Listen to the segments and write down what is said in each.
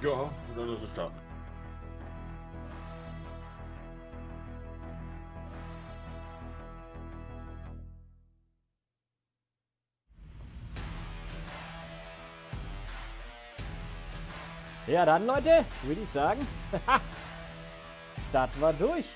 Ja, und dann ist es starten. Ja, dann, Leute, würde ich sagen, starten wir durch.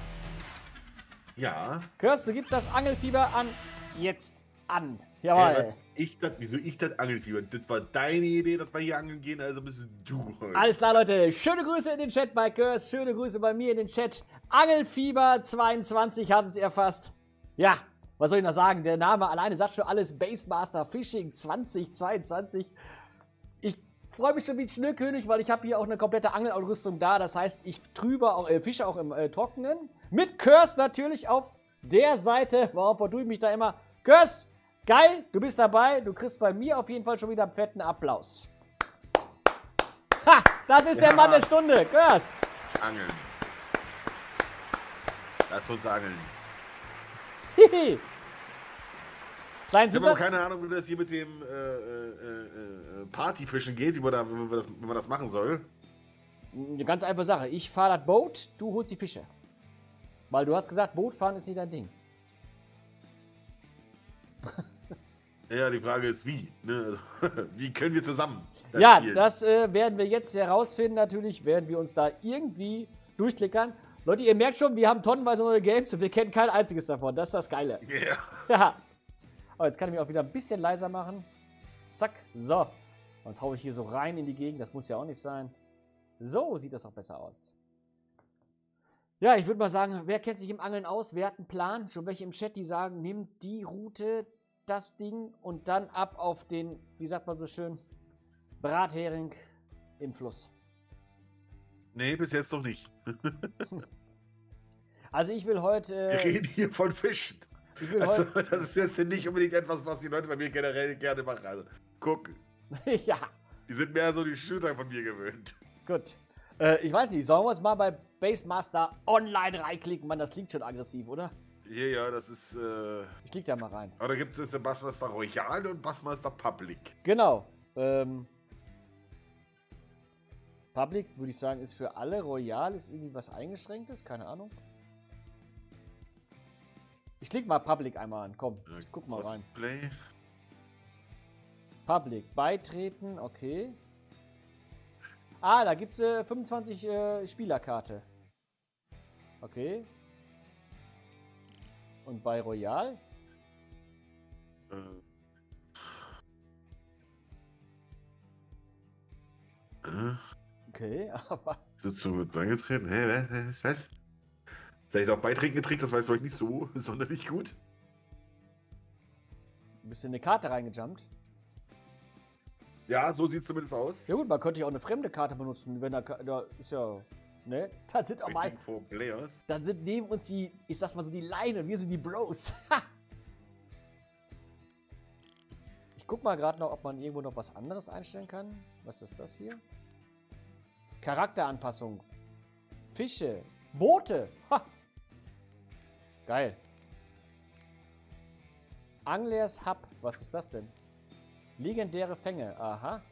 Ja. Kirst, du gibst das Angelfieber an. Jetzt an. Jawohl. Wieso ich das Angelfieber? Das war deine Idee, dass wir hier angeln gehen, also bist du heute. Alles klar, Leute. Schöne Grüße in den Chat bei Kirst. Schöne Grüße bei mir in den Chat. Angelfieber 22 hat es erfasst. Ja, was soll ich noch sagen? Der Name alleine sagt schon alles. Basemaster Fishing 2022. Ich freue mich schon wie ein Schnürkönig, weil ich habe hier auch eine komplette Angelausrüstung da. Das heißt, ich fische auch im Trockenen. Mit Kirst natürlich auf der Seite. Warum verdue ich mich da immer? Kirst, geil, du bist dabei. Du kriegst bei mir auf jeden Fall schon wieder einen fetten Applaus. Ha, das ist der Mann der Stunde. Kirst. Angeln. Lass uns angeln. Hihi. Kleinen Ich habe auch Zusatz. keine Ahnung, wie das hier mit dem Partyfischen geht, wie man das machen soll. Eine ganz einfache Sache. Ich fahre das Boot, du holst die Fische. Weil du hast gesagt, Bootfahren ist nicht dein Ding. Ja, die Frage ist, wie? Ne? Wie können wir zusammen Ja, spielen? das werden wir jetzt herausfinden. Natürlich werden wir uns da irgendwie durchklickern. Leute, ihr merkt schon, wir haben tonnenweise neue Games und wir kennen kein einziges davon. Das ist das Geile. Ja. Ja. Aber jetzt kann ich mich auch wieder ein bisschen leiser machen. Zack. So. Sonst haue ich hier so rein in die Gegend. Das muss ja auch nicht sein. So sieht das auch besser aus. Ja, ich würde mal sagen, wer kennt sich im Angeln aus? Wer hat einen Plan? Schon welche im Chat, die sagen, nimm die Route, das Ding und dann ab auf den, wie sagt man so schön, Brathering im Fluss. Nee, bis jetzt noch nicht. Also ich will heute... Wir reden hier von Fischen. Ich will Also, heute... das ist jetzt nicht unbedingt etwas, was die Leute bei mir generell gerne machen. Also, guck, ja, die sind mehr so die Shooter von mir gewöhnt. gut. Ich weiß nicht, sollen wir uns mal bei Basemaster Online reinklicken? Mann, das klingt schon aggressiv, oder? Ja, das ist. Ich klick da mal rein. Aber da gibt es den Bassmaster Royal und Bassmaster Public. Genau. Public, würde ich sagen, ist für alle. Royal ist irgendwie was Eingeschränktes, keine Ahnung. Ich klicke mal Public einmal an, komm, ich guck mal rein. Cosplay. Public, beitreten, okay. Ah, da gibt es 25 Spielerkarte. Okay. Und bei Royal? Okay, aber... Bist du mit beigetreten? Hä, was? Vielleicht auch Beiträge getrickt, das war jetzt vielleicht nicht so sonderlich gut. Bist du in eine Karte reingejumpt? Ja, so sieht es zumindest aus. Ja gut, man könnte ja auch eine fremde Karte benutzen, wenn da ist ja... Ne? Dann sind auch mal... For Players. Dann sind neben uns die, ich sag's mal so, die Leine, wir sind die Bros. Ha! Ich guck mal gerade noch, ob man irgendwo noch was anderes einstellen kann. Was ist das hier? Charakteranpassung. Fische. Boote. Ha! Geil. Anglers Hub. Was ist das denn? Legendäre Fänge. Aha.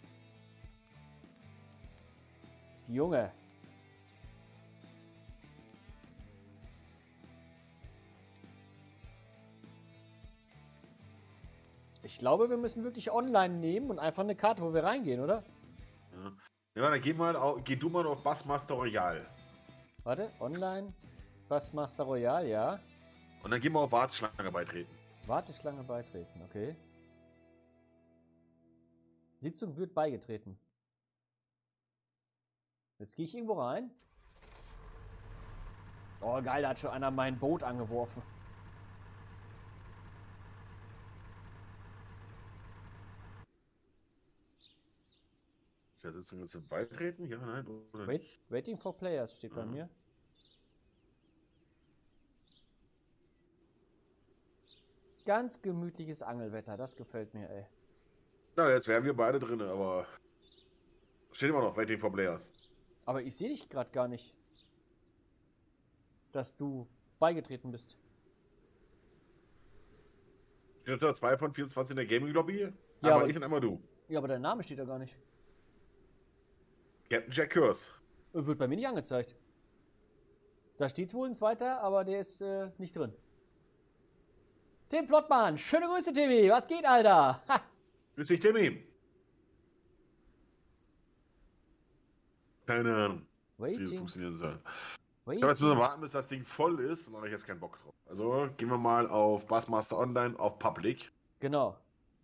Die Junge. Ich glaube, wir müssen wirklich online nehmen und einfach eine Karte, wo wir reingehen, oder? Ja, dann geh du mal auf Bassmaster Royal. Warte, online. Bassmaster Royal, ja. Und dann geh mal auf Warteschlange beitreten. Warteschlange beitreten, okay. Sitzung wird beigetreten. Jetzt gehe ich irgendwo rein. Oh, geil, da hat schon einer mein Boot angeworfen. Der Sitzung willst du beitreten? Ja, nein, oder nicht? Waiting for Players steht bei mir. Ganz gemütliches Angelwetter, das gefällt mir, ey. Na, jetzt wären wir beide drin, aber steht immer noch Waiting for Players. Aber ich sehe dich gerade gar nicht, dass du beigetreten bist. Steht da 2 von 24 in der Gaming-Lobby? Ja, Einmal aber- ich und einmal du. Ja, aber dein Name steht da gar nicht. Captain Jack Curse. Wird bei mir nicht angezeigt. Da steht wohl ein zweiter, aber der ist nicht drin. Tim Flottmann, schöne Grüße, Timmy. Was geht, Alter? Ha. Grüß dich, Timmy. Keine Ahnung. Wie das funktionieren soll. Ich habe jetzt nur warten, bis das Ding voll ist und dann habe ich jetzt keinen Bock drauf. Also gehen wir mal auf Bassmaster Online auf Public. Genau.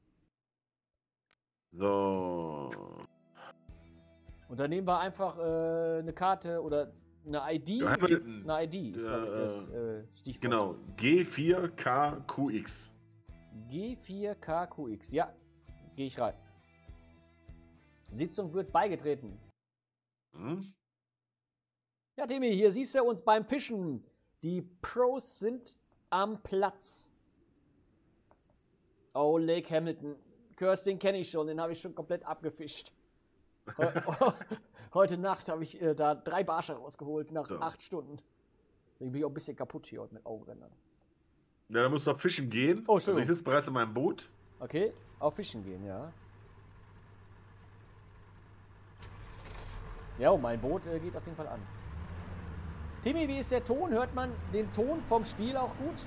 So. Und dann nehmen wir einfach eine Karte oder eine ID. Ja, eine ID ist, glaube ich, das Stichwort. Genau. G4KQX. G4KQX. Ja, gehe ich rein. Sitzung wird beigetreten. Hm? Ja, Timmy, hier siehst du uns beim Fischen. Die Pros sind am Platz. Oh, Lake Hamilton. Curse, den kenne ich schon, den habe ich schon komplett abgefischt. Heute Nacht habe ich da 3 Barsche rausgeholt nach 8 Stunden. Deswegen bin ich auch ein bisschen kaputt hier heute mit Augenrändern. Ja, da musst du auf Fischen gehen. Oh, also ich sitze bereits in meinem Boot. Okay, auf Fischen gehen, ja. Ja, mein Boot geht auf jeden Fall an. Timmy, wie ist der Ton? Hört man den Ton vom Spiel auch gut?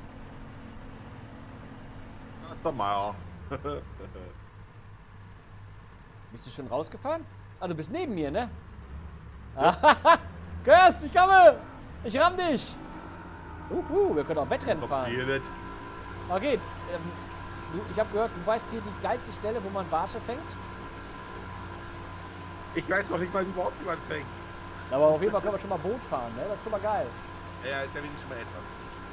Da ist der Meier. Bist du schon rausgefahren? Ah, du bist neben mir, ne? Curse, ich komme! Ich ramm dich! Wir können auch Wettrennen fahren. Okay, ich habe gehört, du weißt hier die geilste Stelle, wo man Barsche fängt? Ich weiß noch nicht mal überhaupt, wie man fängt. Aber auf jeden Fall können wir schon mal Boot fahren, ne? Das ist schon mal geil. Ja, ist ja wenigstens schon mal etwas.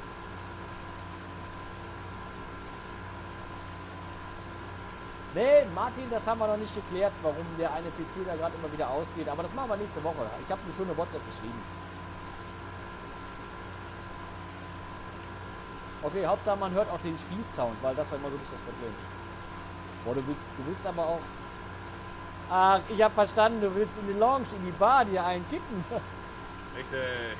Nee, Martin, das haben wir noch nicht geklärt, warum der eine PC da gerade immer wieder ausgeht. Aber das machen wir nächste Woche. Ich habe ihm schon eine WhatsApp geschrieben. Okay, Hauptsache man hört auch den Spielsound, weil das war immer so ein bisschen das Problem. Boah, du willst aber auch... Ach, ich habe verstanden, du willst in die Lounge, in die Bar dir einkippen. Richtig.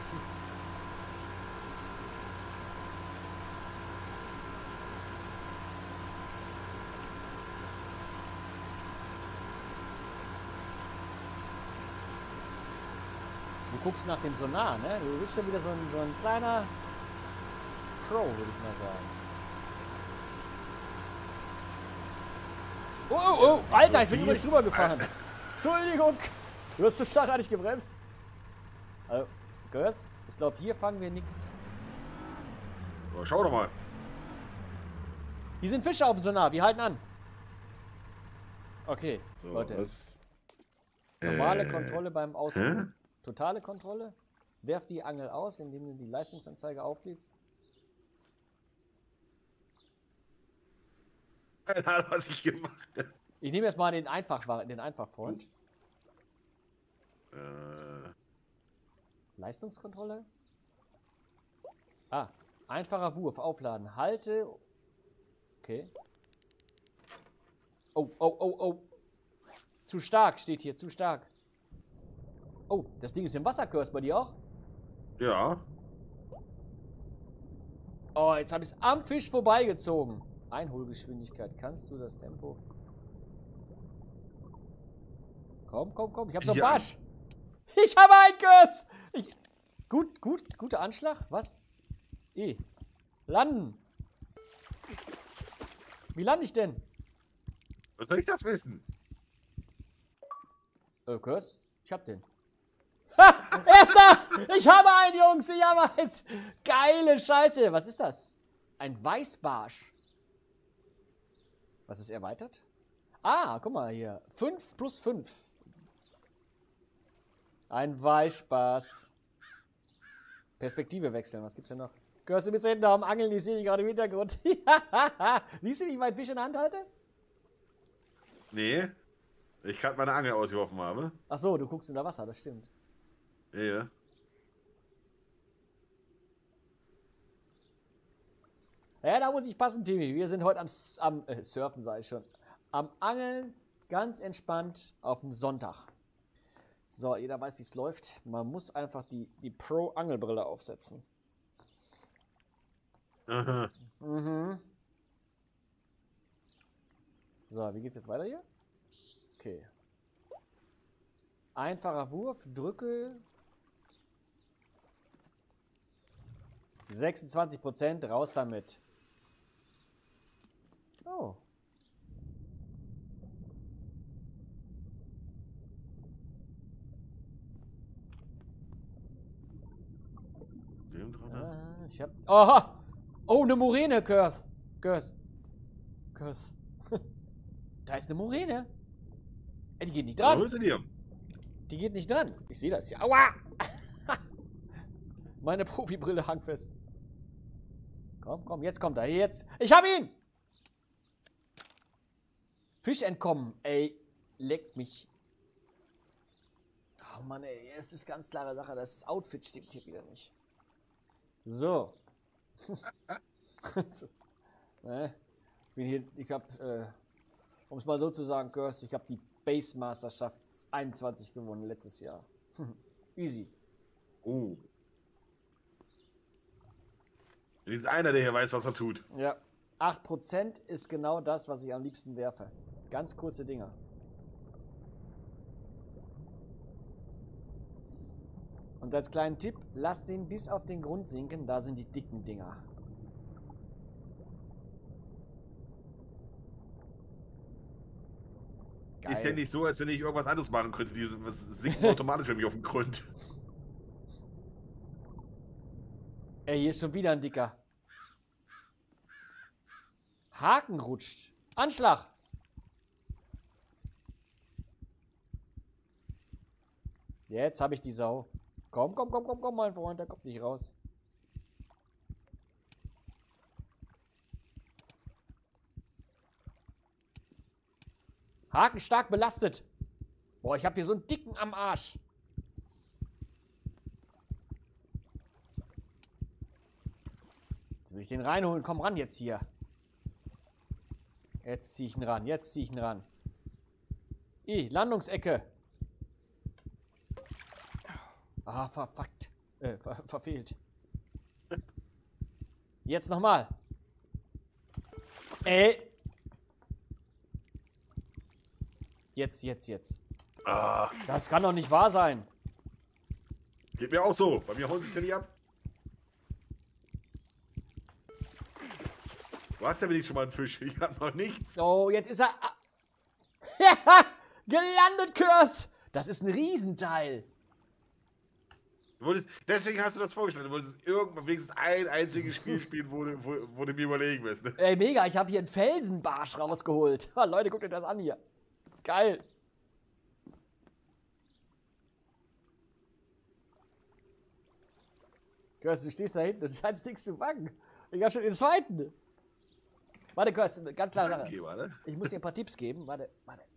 Du guckst nach dem Sonar, ne? Du bist schon wieder so ein kleiner Pro, würde ich mal sagen. Oh, Alter, ich bin über dich drüber gefahren. Entschuldigung. Du hast so schlagartig gebremst. Also, Curse, ich glaube, hier fangen wir nichts. So, schau doch mal. Hier sind Fische auf dem Sonar, wir halten an. Okay, So, Leute. was? Normale Kontrolle beim Ausflug. Hä? Totale Kontrolle. Werf die Angel aus, indem du die Leistungsanzeige auflädst. Keine Ahnung, was ich gemacht habe. Ich nehme jetzt mal den Einfachfreund. Leistungskontrolle. Ah, einfacher Wurf, aufladen. Halte. Okay. Oh. Zu stark steht hier, zu stark. Oh, das Ding ist im Wasser, Curse, bei dir auch? Ja. Oh, jetzt habe ich es am Fisch vorbeigezogen. Einholgeschwindigkeit. Kannst du das Tempo? Komm. Ich habe so einen Barsch. Ich habe einen Curse. Guter Anschlag. Was? Landen. Wie lande ich denn? Was soll ich das wissen? Curse? Ich hab den. Ha! Erster! Ich habe einen, Jungs! Ich habe einen! Geile Scheiße! Was ist das? Ein Weißbarsch. Was ist erweitert? Ah, guck mal hier. 5 plus 5. Ein Weißbarsch. Perspektive wechseln. Was gibt's denn noch? Curse, du bist hinten am Angeln. Ich sehe dich gerade im Hintergrund. Siehst du, wie ich meinen Fisch in der Hand halte? Nee. Ich gerade meine Angel ausgeworfen habe. Ach so, du guckst unter Wasser, das stimmt. Ja. Ja, da muss ich passen, Timmy. Wir sind heute am Surfen, sage ich schon. Am Angeln, ganz entspannt auf dem Sonntag. So, jeder weiß, wie es läuft. Man muss einfach die Pro-Angelbrille aufsetzen. Aha. Mhm. So, wie geht's jetzt weiter hier? Okay. Einfacher Wurf, drücke. 26%, raus damit. Oh. Ich hab... Aha! Oh, eine Moräne, Curse. Da ist eine Moräne. Ey, die geht nicht dran. Die geht nicht dran. Ich sehe das ja. Aua! Meine Profibrille hang fest. Komm, jetzt kommt er. Jetzt. Ich hab ihn! Fisch entkommen. Ey, leckt mich. Oh Mann, ey, es ist ganz klare Sache. Das Outfit stimmt hier wieder nicht. So. So. Ich hab, um es mal so zu sagen, Curse, ich habe die Base-Meisterschaft 21 gewonnen letztes Jahr. Easy. Oh. Da ist einer, der hier weiß, was er tut. Ja. 8% ist genau das, was ich am liebsten werfe. Ganz kurze Dinger. Und als kleinen Tipp, lasst den bis auf den Grund sinken, da sind die dicken Dinger. Geil. Ist ja nicht so, als wenn ich irgendwas anderes machen könnte. Die sinken automatisch bei mir auf den Grund. Ey, hier ist schon wieder ein dicker. Haken rutscht. Anschlag! Jetzt habe ich die Sau. Komm, mein Freund, der kommt nicht raus. Haken stark belastet. Boah, ich habe hier so einen dicken am Arsch. Jetzt will ich den reinholen. Komm ran jetzt hier. Jetzt ziehe ich ihn ran. Landungsecke. Ah, verfuckt. Verfehlt. Jetzt nochmal. Ey. Jetzt. Ah. Das kann doch nicht wahr sein. Geht mir auch so. Bei mir holt sich der nicht ab. Du hast ja wenigstens schon mal einen Fisch. Ich hab noch nichts. So, jetzt ist er... Gelandet, Curse! Das ist ein Riesenteil. Deswegen hast du das vorgestellt. Du wolltest irgendwann wenigstens ein einziges Spiel spielen, wo du mir überlegen wirst. Ne? Ey, mega. Ich habe hier einen Felsenbarsch rausgeholt. Leute, guckt euch das an hier. Geil. Curse, du stehst da hinten und scheinst nichts zu fangen. Ich hab schon den zweiten. Warte, Curse, ganz klare Sache. Ich muss dir ein paar Tipps geben. Warte.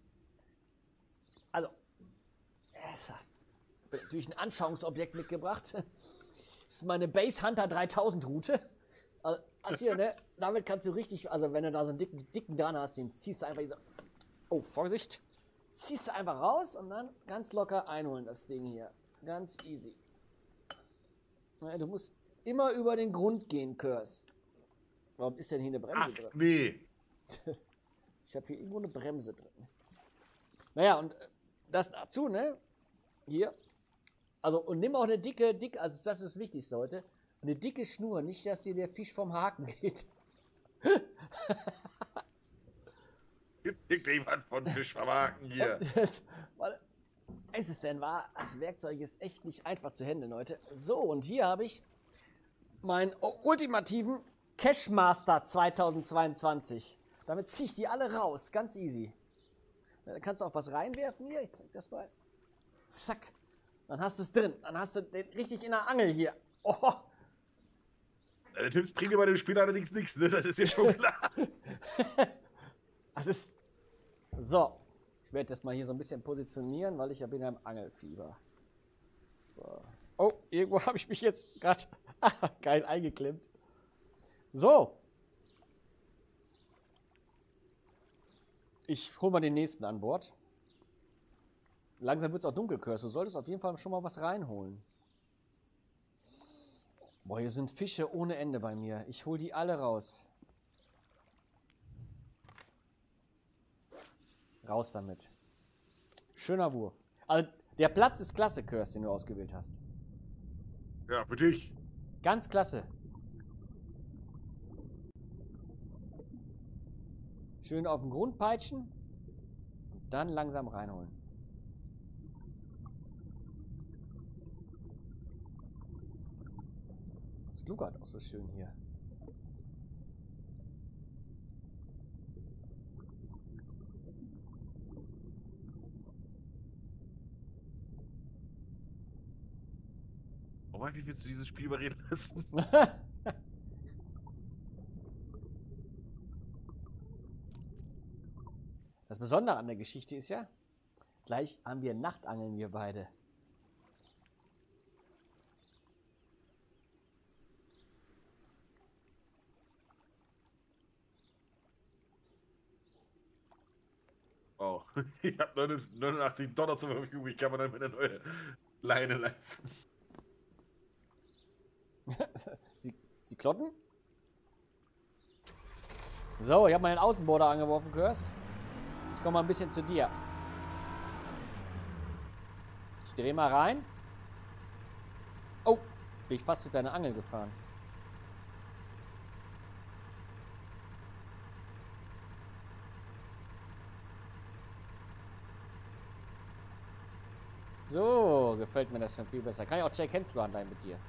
Also. Ich habe natürlich ein Anschauungsobjekt mitgebracht. Das ist meine Base Hunter 3000 Route. Also hier, ne? Damit kannst du richtig, also wenn du da so einen dicken dran hast, den ziehst du einfach so. Oh, Vorsicht. Ziehst du einfach raus und dann ganz locker einholen, das Ding hier. Ganz easy. Du musst immer über den Grund gehen, Curse. Warum ist denn hier eine Bremse drin? Nee. Ich habe hier irgendwo eine Bremse drin. Naja, und das dazu, ne? Hier. Also, und nimm auch eine dicke, also das ist das Wichtigste heute. Eine dicke Schnur, nicht, dass dir der Fisch vom Haken geht. Gibt jemand von Fisch vom Haken hier? Ist es denn wahr? Das Werkzeug ist echt nicht einfach zu handeln, Leute. So, und hier habe ich meinen ultimativen Cashmaster 2022. Damit ziehe ich die alle raus. Ganz easy. Da kannst du auch was reinwerfen hier. Ich zeig das mal. Zack. Dann hast du es drin. Dann hast du den richtig in der Angel hier. Oh. Deine Tipps bringen dir bei dem Spiel allerdings nichts, ne? Das ist dir schon klar. Das ist... So. Ich werde das mal hier so ein bisschen positionieren, weil ich ja bin ja im Angelfieber. So. Oh, irgendwo habe ich mich jetzt gerade geil eingeklemmt. So. Ich hole mal den nächsten an Bord. Langsam wird es auch dunkel, Curse. Du solltest auf jeden Fall schon mal was reinholen. Boah, hier sind Fische ohne Ende bei mir. Ich hole die alle raus. Raus damit. Schöner Wurf. Also, Der Platz ist klasse, Curse, den du ausgewählt hast. Ja, für dich. Ganz klasse. Schön auf den Grund peitschen. Und dann langsam reinholen. Das gluckert auch so schön hier. Warum eigentlich willst du dieses Spiel überreden lassen? Das Besondere an der Geschichte ist ja, gleich haben wir Nachtangeln, wir beide. Oh, ich habe $89 zur Verfügung. Ich kann mir dann eine neue Leine leisten. Sie klotten? So, ich habe meinen Außenborder angeworfen, Curse. Ich komme mal ein bisschen zu dir. Ich drehe mal rein. Oh, bin ich fast durch deine Angel gefahren. So, gefällt mir das schon viel besser. Kann ich auch Jack Henslow anleihen mit dir?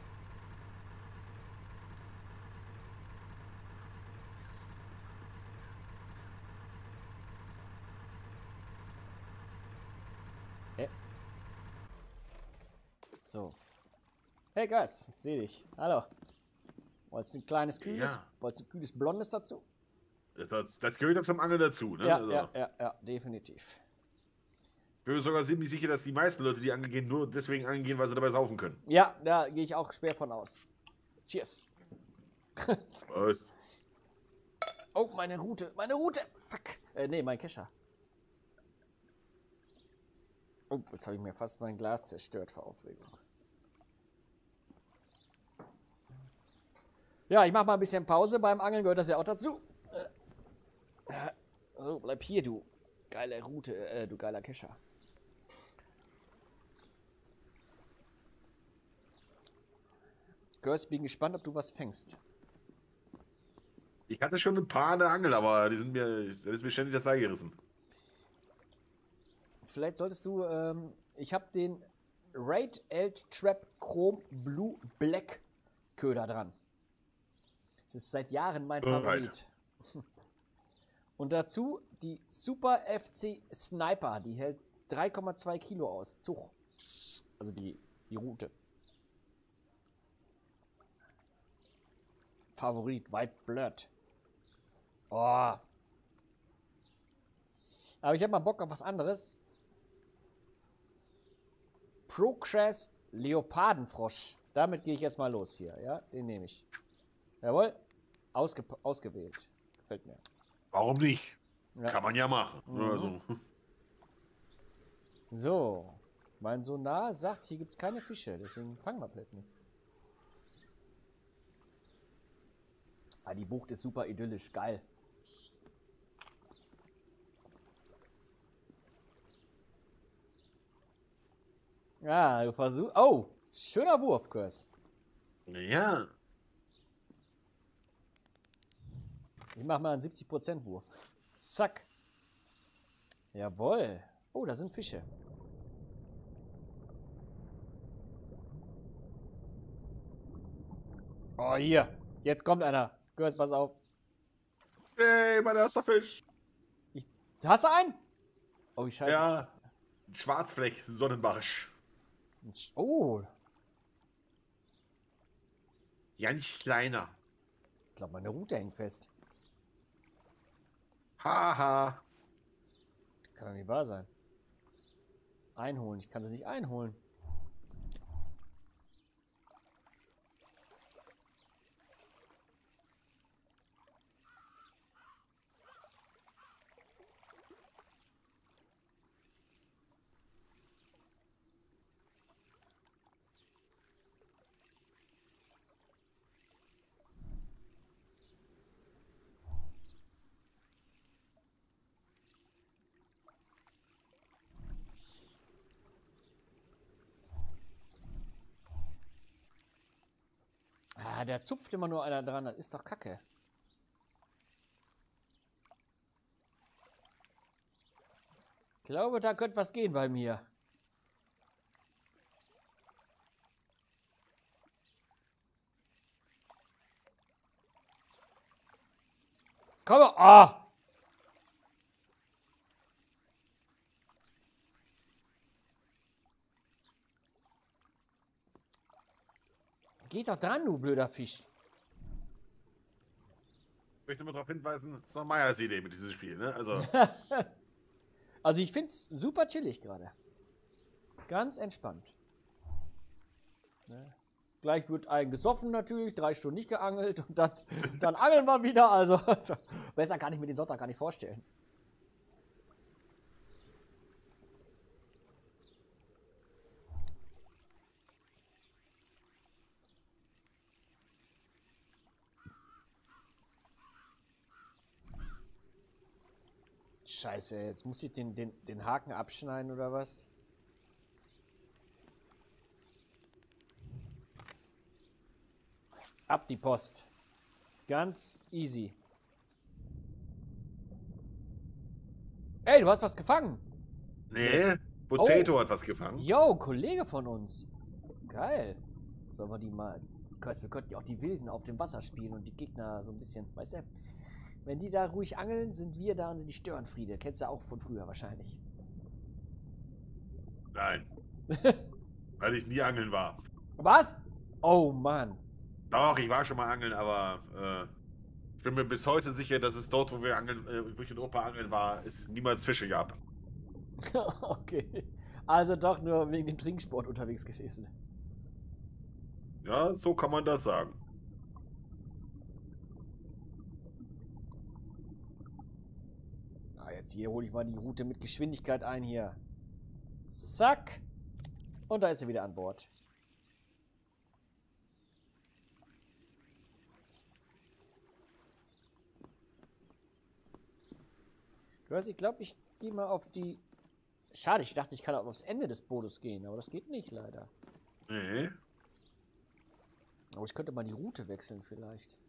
So. Hey Gus, ich sehe dich. Hallo. Wolltest du ein kleines kühles, Ja. wolltest du ein kühles Blondes dazu? Das gehört ja zum Angeln dazu, ne? Ja, Also, ja, definitiv. ich bin mir sogar ziemlich sicher, dass die meisten Leute, die angeln gehen, nur deswegen angeln gehen, weil sie dabei saufen können. Ja, da gehe ich auch schwer von aus. Cheers. Prost. Oh, meine Route, meine Route. Fuck. Nee, mein Kescher. Oh, jetzt habe ich mir fast mein Glas zerstört vor Aufregung. Ja, ich mache mal ein bisschen Pause. Beim Angeln gehört das ja auch dazu. So, bleib hier, du geile Route, du geiler Kescher. Girls, bin gespannt, ob du was fängst. Ich hatte schon ein paar an der Angel, aber das ist mir ständig das Seil gerissen. Vielleicht solltest du, ich habe den Raid Elt Trap Chrome Blue Black Köder dran. Das ist seit Jahren mein Favorit. Und dazu die Super FC Sniper, die hält 3,2 Kilo aus. Zug. Also die Route. Favorit, White Blood. Oh. Aber ich habe mal Bock auf was anderes. Procrest Leopardenfrosch. Damit gehe ich jetzt mal los hier. Ja, den nehme ich. Jawohl. Ausgewählt. Gefällt mir. Warum nicht? Ja. Kann man ja machen. Mhm. Also. So. Mein Sonar sagt, hier gibt es keine Fische. Deswegen fangen wir vielleicht nicht. Ah, die Bucht ist super idyllisch. Geil. Ja, du versuchst. Oh, schöner Wurf, Kurs. Ja. Ich mach mal einen 70% Wurf. Zack. Jawohl. Oh, da sind Fische. Oh, hier. Jetzt kommt einer. Kurs, pass auf. Hey, mein erster Fisch. Hast du einen? Oh, wie scheiße. Ja. Ein Schwarzfleck, Sonnenbarsch. Oh. Ganz kleiner. Ich glaube, meine Route hängt fest. Haha. Kann doch nicht wahr sein. Einholen. Ich kann sie nicht einholen. Ja, der zupft immer nur einer dran. Das ist doch Kacke. Ich glaube, da könnte was gehen bei mir. Komm mal. Ah! Geht doch dran, du blöder Fisch. Ich möchte nur darauf hinweisen, das ist noch Meyers Idee mit diesem Spiel, ne? Also, Also ich finde es super chillig gerade. Ganz entspannt. Ne? Gleich wird ein gesoffen natürlich, 3 Stunden nicht geangelt und dann angeln wir wieder. Also besser kann ich mir den Sonntag gar nicht vorstellen. Scheiße, jetzt muss ich den Haken abschneiden oder was? Ab die Post. Ganz easy. Ey, du hast was gefangen. nee, Potato hat was gefangen. Yo, Kollege von uns. Geil. Sollen wir die mal... Wir könnten ja auch die Wilden auf dem Wasser spielen und die Gegner so ein bisschen, weißt du? Wenn die da ruhig angeln, sind wir da und die Störenfriede. Kennst du auch von früher wahrscheinlich. Nein. Weil ich nie angeln war. Was? Oh Mann. Doch, ich war schon mal angeln, aber ich bin mir bis heute sicher, dass es dort, wo wir angeln, wo ich in Opa angeln war, es niemals Fische gab. Okay. Also doch nur wegen dem Trinksport unterwegs gewesen. Ja, so kann man das sagen. Ah, jetzt hier hole ich mal die Route mit Geschwindigkeit ein hier. Zack. Und da ist er wieder an Bord. Du weißt, ich glaube, ich gehe mal auf die... Schade, ich dachte, ich kann auch aufs Ende des Bootes gehen, aber das geht nicht, leider. Nee. Aber ich könnte mal die Route wechseln, vielleicht.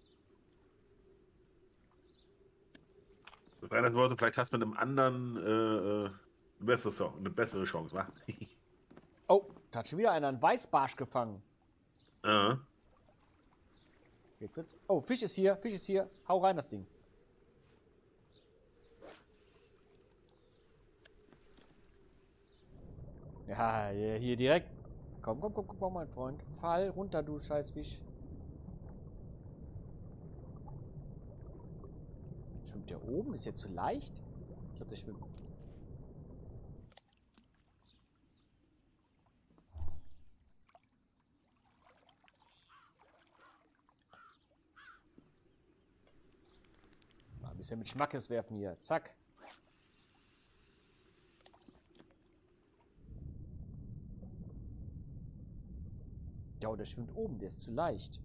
Mit anderen Worten, vielleicht hast du mit einem anderen eine bessere Chance, wa? Oh, da hat schon wieder einer einen Weißbarsch gefangen. Ja. Jetzt wird's... Oh, Fisch ist hier, Fisch ist hier. Hau rein, das Ding. Ja, hier direkt. Komm, komm, komm, komm, mein Freund. Fall runter, du Scheißfisch. Schwimmt der oben? Ist der zu leicht? Ich glaube, der schwimmt. Mal ein bisschen mit Schmackes werfen hier. Zack. Ja, der schwimmt oben, der ist zu leicht.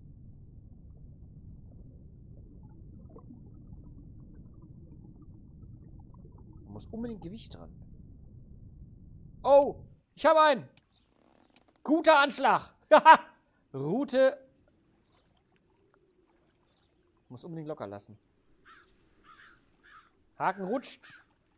Man muss unbedingt Gewicht dran. Oh, ich habe einen. Guter Anschlag. Route. Muss unbedingt locker lassen. Haken rutscht.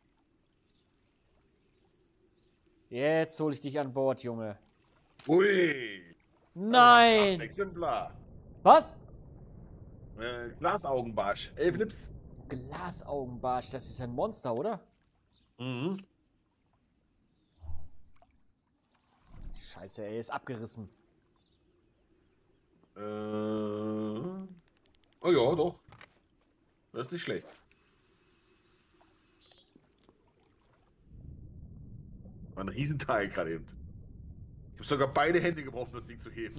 Jetzt hole ich dich an Bord, Junge. Ui. Nein! Exemplar. Was? Glasaugenbarsch. 11 Lips. Glasaugenbarsch, das ist ein Monster, oder? Mhm. Scheiße, er ist abgerissen. Oh ja, doch. Das ist nicht schlecht. War ein Riesenteil gerade eben. Ich habe sogar beide Hände gebraucht, um das Ding zu heben.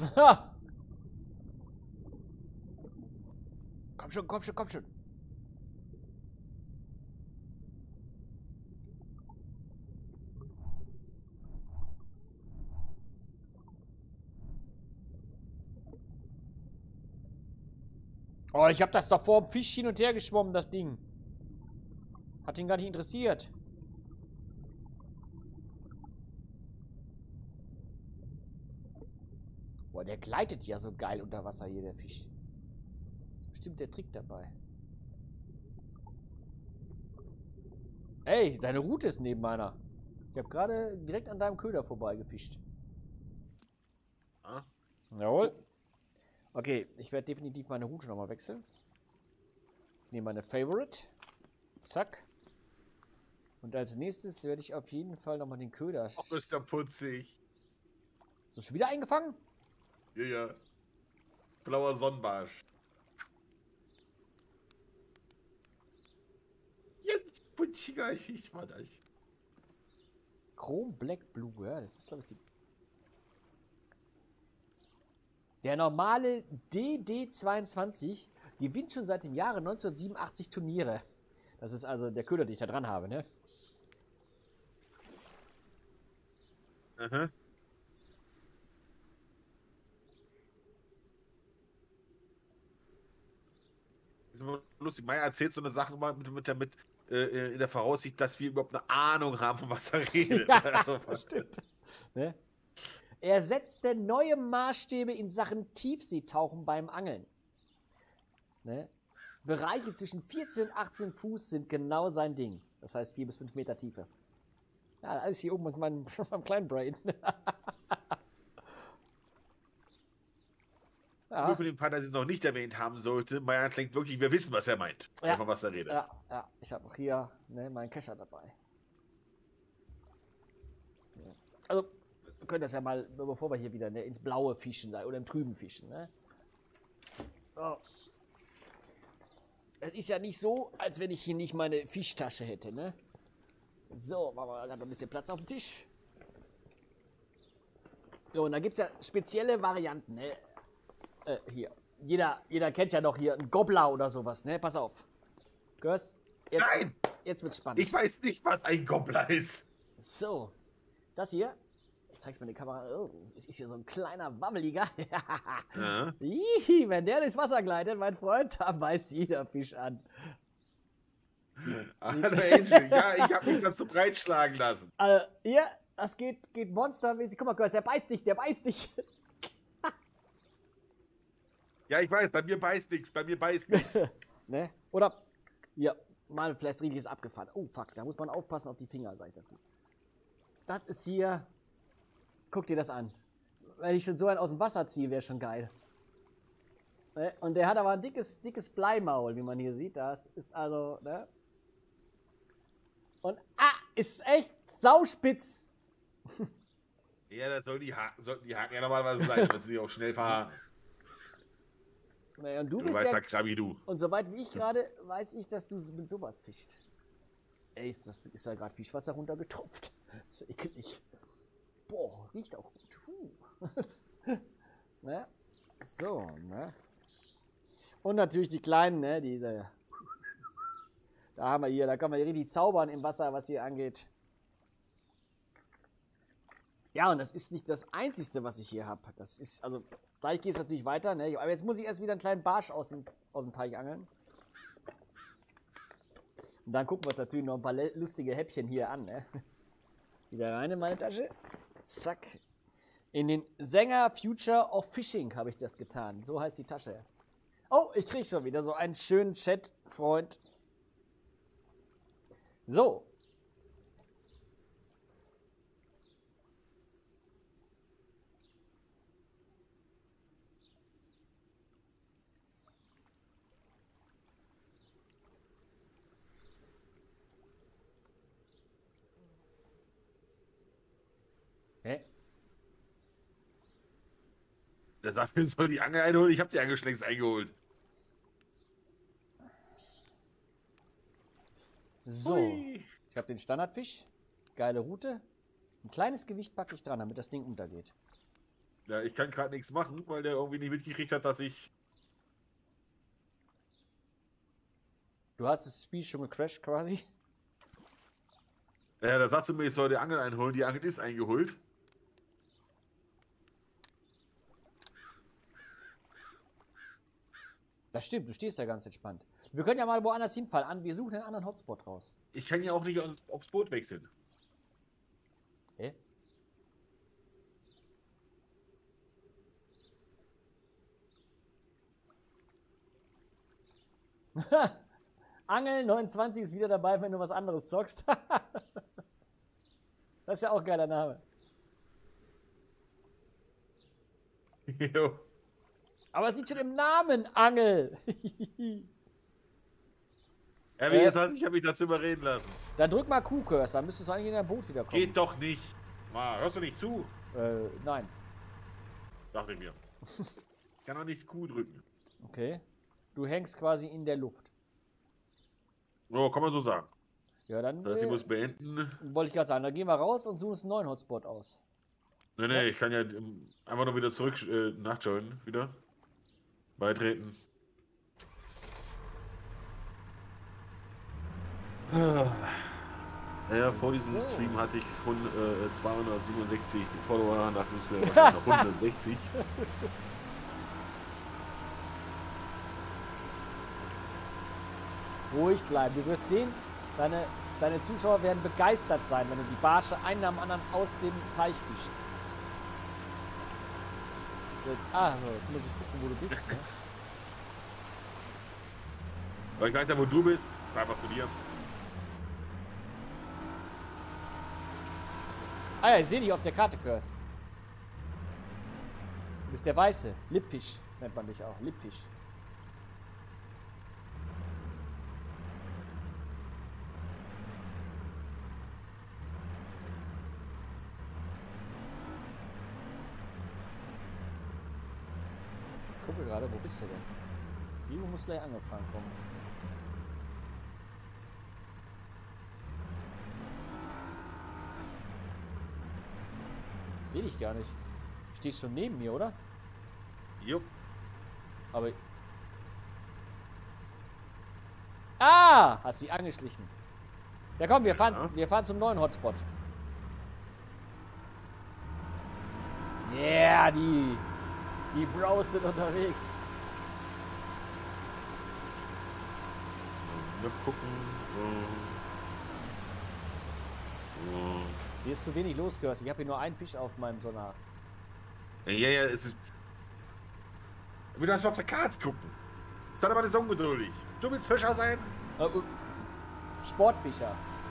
Komm schon, komm schon, komm schon. Oh, ich habe das doch vor dem Fisch hin und her geschwommen, das Ding. Hat ihn gar nicht interessiert. Boah, der gleitet ja so geil unter Wasser hier, der Fisch. bestimmt der Trick dabei. Ey, deine Route ist neben meiner. Ich habe gerade direkt an deinem Köder vorbeigefischt. Ah. Jawohl. Okay, ich werde definitiv meine Route nochmal wechseln. Ich nehme meine Favorite. Zack. Und als nächstes werde ich auf jeden Fall nochmal den Köder... Ach, ist der putzig. So, schon wieder eingefangen? Ja, ja. Blauer Sonnenbarsch. Jetzt putziger, ich war das. Chrome Black Blue, ja, das ist glaube ich die... Der normale DD22 gewinnt schon seit dem Jahre 1987 Turniere. Das ist also der Köder, den ich da dran habe, ne? Aha. Ist immer lustig. Maya erzählt so eine Sache mal mit in der Voraussicht, dass wir überhaupt eine Ahnung haben, von was er redet. Ja, also, das stimmt. Ne? Er setzte neue Maßstäbe in Sachen Tiefseetauchen beim Angeln. Ne? Bereiche zwischen 14 und 18 Fuß sind genau sein Ding. Das heißt 4 bis 5 Meter Tiefe. Ja, alles hier oben ist mein kleinen Brain. ja. Nur für den Part, dass ich es noch nicht erwähnt haben sollte, Maya klingt wirklich, wir wissen, was er meint. Ja. Von was er redet. Ja, ja. Ich habe auch hier meinen Kescher dabei. Ja. Also, wir können das ja mal, bevor wir hier wieder ins Blaue fischen oder im Trüben fischen. Ne? So. Es ist ja nicht so, als wenn ich hier nicht meine Fischtasche hätte. Ne? So, machen wir noch ein bisschen Platz auf dem Tisch. So, und da gibt es ja spezielle Varianten. Ne? Hier. Jeder kennt ja noch hier einen Gobbler oder sowas, ne? Pass auf. Görs, Nein! Jetzt wird's spannend. Ich weiß nicht, was ein Gobbler ist. So. Das hier. Ich zeig's mal in die Kamera. Oh, es ist hier so ein kleiner Wammeliger. Ja. Ihi, wenn der durchs Wasser gleitet, mein Freund, da beißt jeder Fisch an. Hallo Angel, ja, ich habe mich dazu breitschlagen lassen. Hier, das geht monstermäßig. Guck mal, Görs, der beißt nicht. Ja, ich weiß, bei mir beißt nichts, Ne? Oder, ja, mal vielleicht richtig ist abgefahren. Oh, fuck, da muss man aufpassen auf die Finger, sag ich dazu. Das ist hier, guck dir das an. Wenn ich schon so einen aus dem Wasser ziehe, wäre schon geil. Ne? Und der hat aber ein dickes Bleimaul, wie man hier sieht. Das ist also, ne? Und, ist echt sauspitz. Ja, das sollten die Haken ja normalerweise sein, damit sie auch schnell fahren. Naja, und du Du bist weißt ja, ja klar wie du. und soweit wie ich gerade, weiß ich, dass du mit sowas fischt. Ey, ist ja gerade Fischwasser runtergetropft. Das ist eklig. Boah, riecht auch gut. Ne? So, ne? Und natürlich die kleinen, ne? Diese. Da haben wir hier, da kann man hier richtig zaubern im Wasser, was hier angeht. Ja, und das ist nicht das Einzige, was ich hier habe. Das ist, also, gleich geht es natürlich weiter, ne? Aber jetzt muss ich erst wieder einen kleinen Barsch aus dem Teich angeln. Und dann gucken wir uns natürlich noch ein paar lustige Häppchen hier an, ne? Wieder rein in meine Tasche. Zack. In den Sänger Future of Fishing habe ich das getan. So heißt die Tasche. Oh, ich kriege schon wieder so einen schönen Chat, Freund. So. Hä? Der sagt mir, soll die Angel einholen. Ich habe die Angel schon längst eingeholt. So. Hui. Ich habe den Standardfisch. Geile Route. Ein kleines Gewicht packe ich dran, damit das Ding untergeht. Ja, ich kann gerade nichts machen, weil der irgendwie nicht mitgekriegt hat, dass ich... Du hast das Spiel schon gecrashed quasi. Ja, der sagt zu mir, ich soll die Angel einholen. Die Angel ist eingeholt. Das stimmt, du stehst ja ganz entspannt. Wir können ja mal woanders hinfallen. Wir suchen einen anderen Hotspot raus. Ich kann ja auch nicht aufs Boot wechseln. Hä? Angel 29 ist wieder dabei, wenn du was anderes zockst. Das ist ja auch ein geiler Name. Jo. Aber es liegt schon im Namen, Angel. Ja, wie gesagt, ich habe mich dazu überreden lassen. Dann drück mal Q-Cursor, dann müsstest du eigentlich in dein Boot wiederkommen. Geht doch nicht. Mal, hörst du nicht zu? Nein. Dachte ich mir. Ich kann doch nicht Q drücken. Okay. Du hängst quasi in der Luft. So, kann man so sagen. Ja, dann Das heißt, ich muss beenden. wollte ich gerade sagen, dann gehen wir raus und suchen uns einen neuen Hotspot aus. Nee, ja. Ich kann ja einfach noch wieder zurück nachjoinen. Wieder. Beitreten. Ja, vor diesem Stream hatte ich 267 Follower, nach dem Stream wahrscheinlich noch 160. Ruhig bleiben. Du wirst sehen, deine Zuschauer werden begeistert sein, wenn du die Barsche einen nach dem anderen aus dem Teich fischst. Jetzt muss ich gucken, wo du bist. Ne? Weil ich gleich da, wo du bist, bleib mal zu dir. Ah ja, ich sehe dich auf der Karte, Curse. Du bist der Weiße. Lippfisch nennt man dich auch. Lippfisch. Ich gucke gerade, wo bist du denn? Vivo muss gleich angefahren kommen. Ich sehe dich gar nicht. Du stehst schon neben mir, oder? Jupp. Aber... Ah! Hast sie angeschlichen. Ja komm, wir fahren zum neuen Hotspot. Yeah, die Bros sind unterwegs. Wir gucken. Hier ist zu wenig los, Curse. Ich habe hier nur einen Fisch auf meinem Sonar. Ja, es ist. Du willst mal auf der Karte gucken. Ist dann aber nicht so ungeduldig. Du willst Fischer sein? Sportfischer.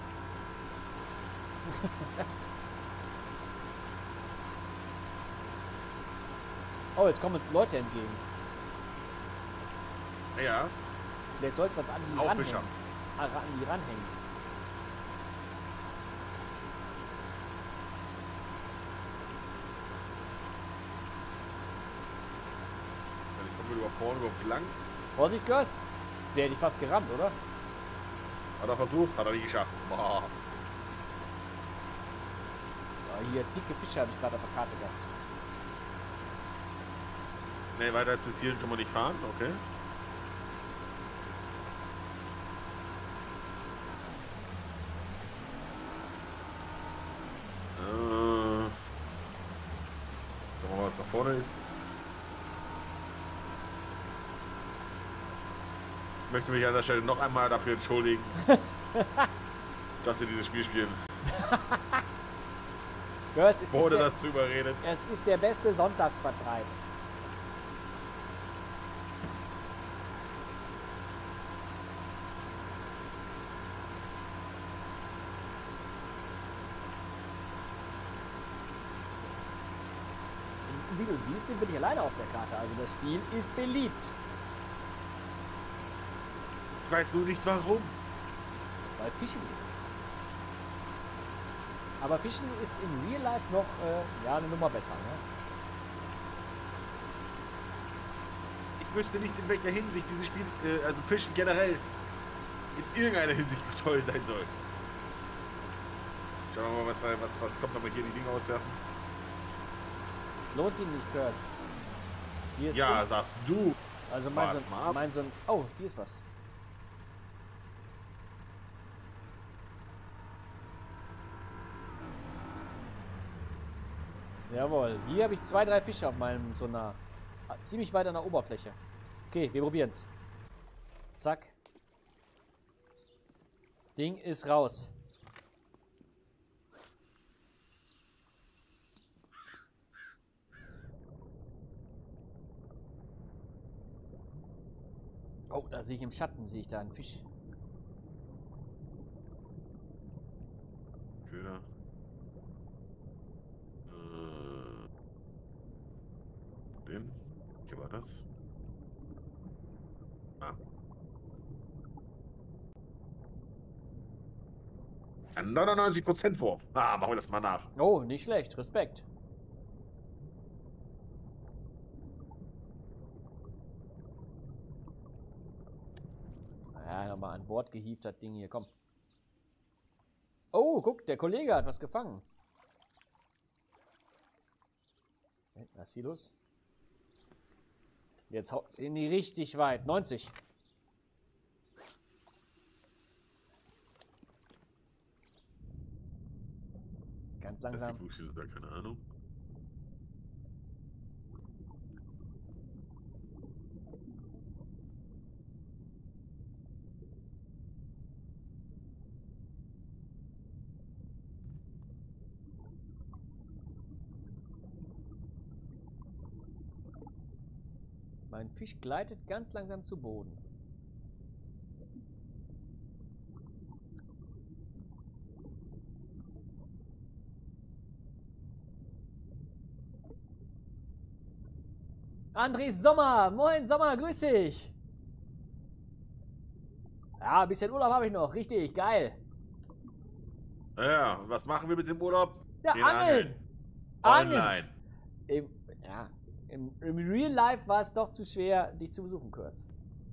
Oh, jetzt kommen uns Leute entgegen. Ja. Jetzt sollten wir uns an die ranhängen. An die ranhängen. Dann kommen wir über vorne überhaupt lang. Vorsicht, Görs. Der hätte ich fast gerammt, oder? Hat er versucht, hat er nicht geschafft. Boah. Ja, hier, dicke Fische habe ich gerade auf der Karte gehabt. Ne, weiter als bis hierhin kann man nicht fahren, okay. Schauen wir mal, was da vorne ist. Ich möchte mich an der Stelle noch einmal dafür entschuldigen, dass wir dieses Spiel spielen. Görs, Wurde dazu überredet. Es ist der beste Sonntagsvertreib. Wie du siehst, bin ich alleine auf der Karte. Also das Spiel ist beliebt. Ich weiß nur nicht warum. Weil es Fischen ist. Aber Fischen ist in Real Life noch ja, eine Nummer besser. Ne? Ich wüsste nicht, in welcher Hinsicht dieses Spiel, also Fischen generell, in irgendeiner Hinsicht toll sein soll. Schauen wir mal, was kommt, wenn wir hier die Dinge auswerfen. Lohnt sich nicht, Curse. Hier ist ja, sagst du. Also mein Sohn. Oh, hier ist was. Jawohl. Hier habe ich 2, 3 Fische auf meinem Sonar. Ziemlich weit an der Oberfläche. Okay, wir probieren's. Zack. Ding ist raus. Oh, da sehe ich im Schatten, sehe ich da einen Fisch. Köder. Den? Hier war das. Ah. Ein 99% Wurf. Ah, machen wir das mal nach. Oh, nicht schlecht. Respekt. Ja, nochmal an Bord gehievt, das Ding hier. Komm. Oh, guck, der Kollege hat was gefangen. Was ist hier los? Jetzt haut in die richtig weit. 90. Ganz langsam. Das ist da, keine Ahnung. Mein Fisch gleitet ganz langsam zu Boden. André Sommer! Moin Sommer, grüß dich! Ja, ein bisschen Urlaub habe ich noch. Richtig, geil. Ja, was machen wir mit dem Urlaub? Ja, angeln! Online. Im Real Life war es doch zu schwer, dich zu besuchen, Kurs.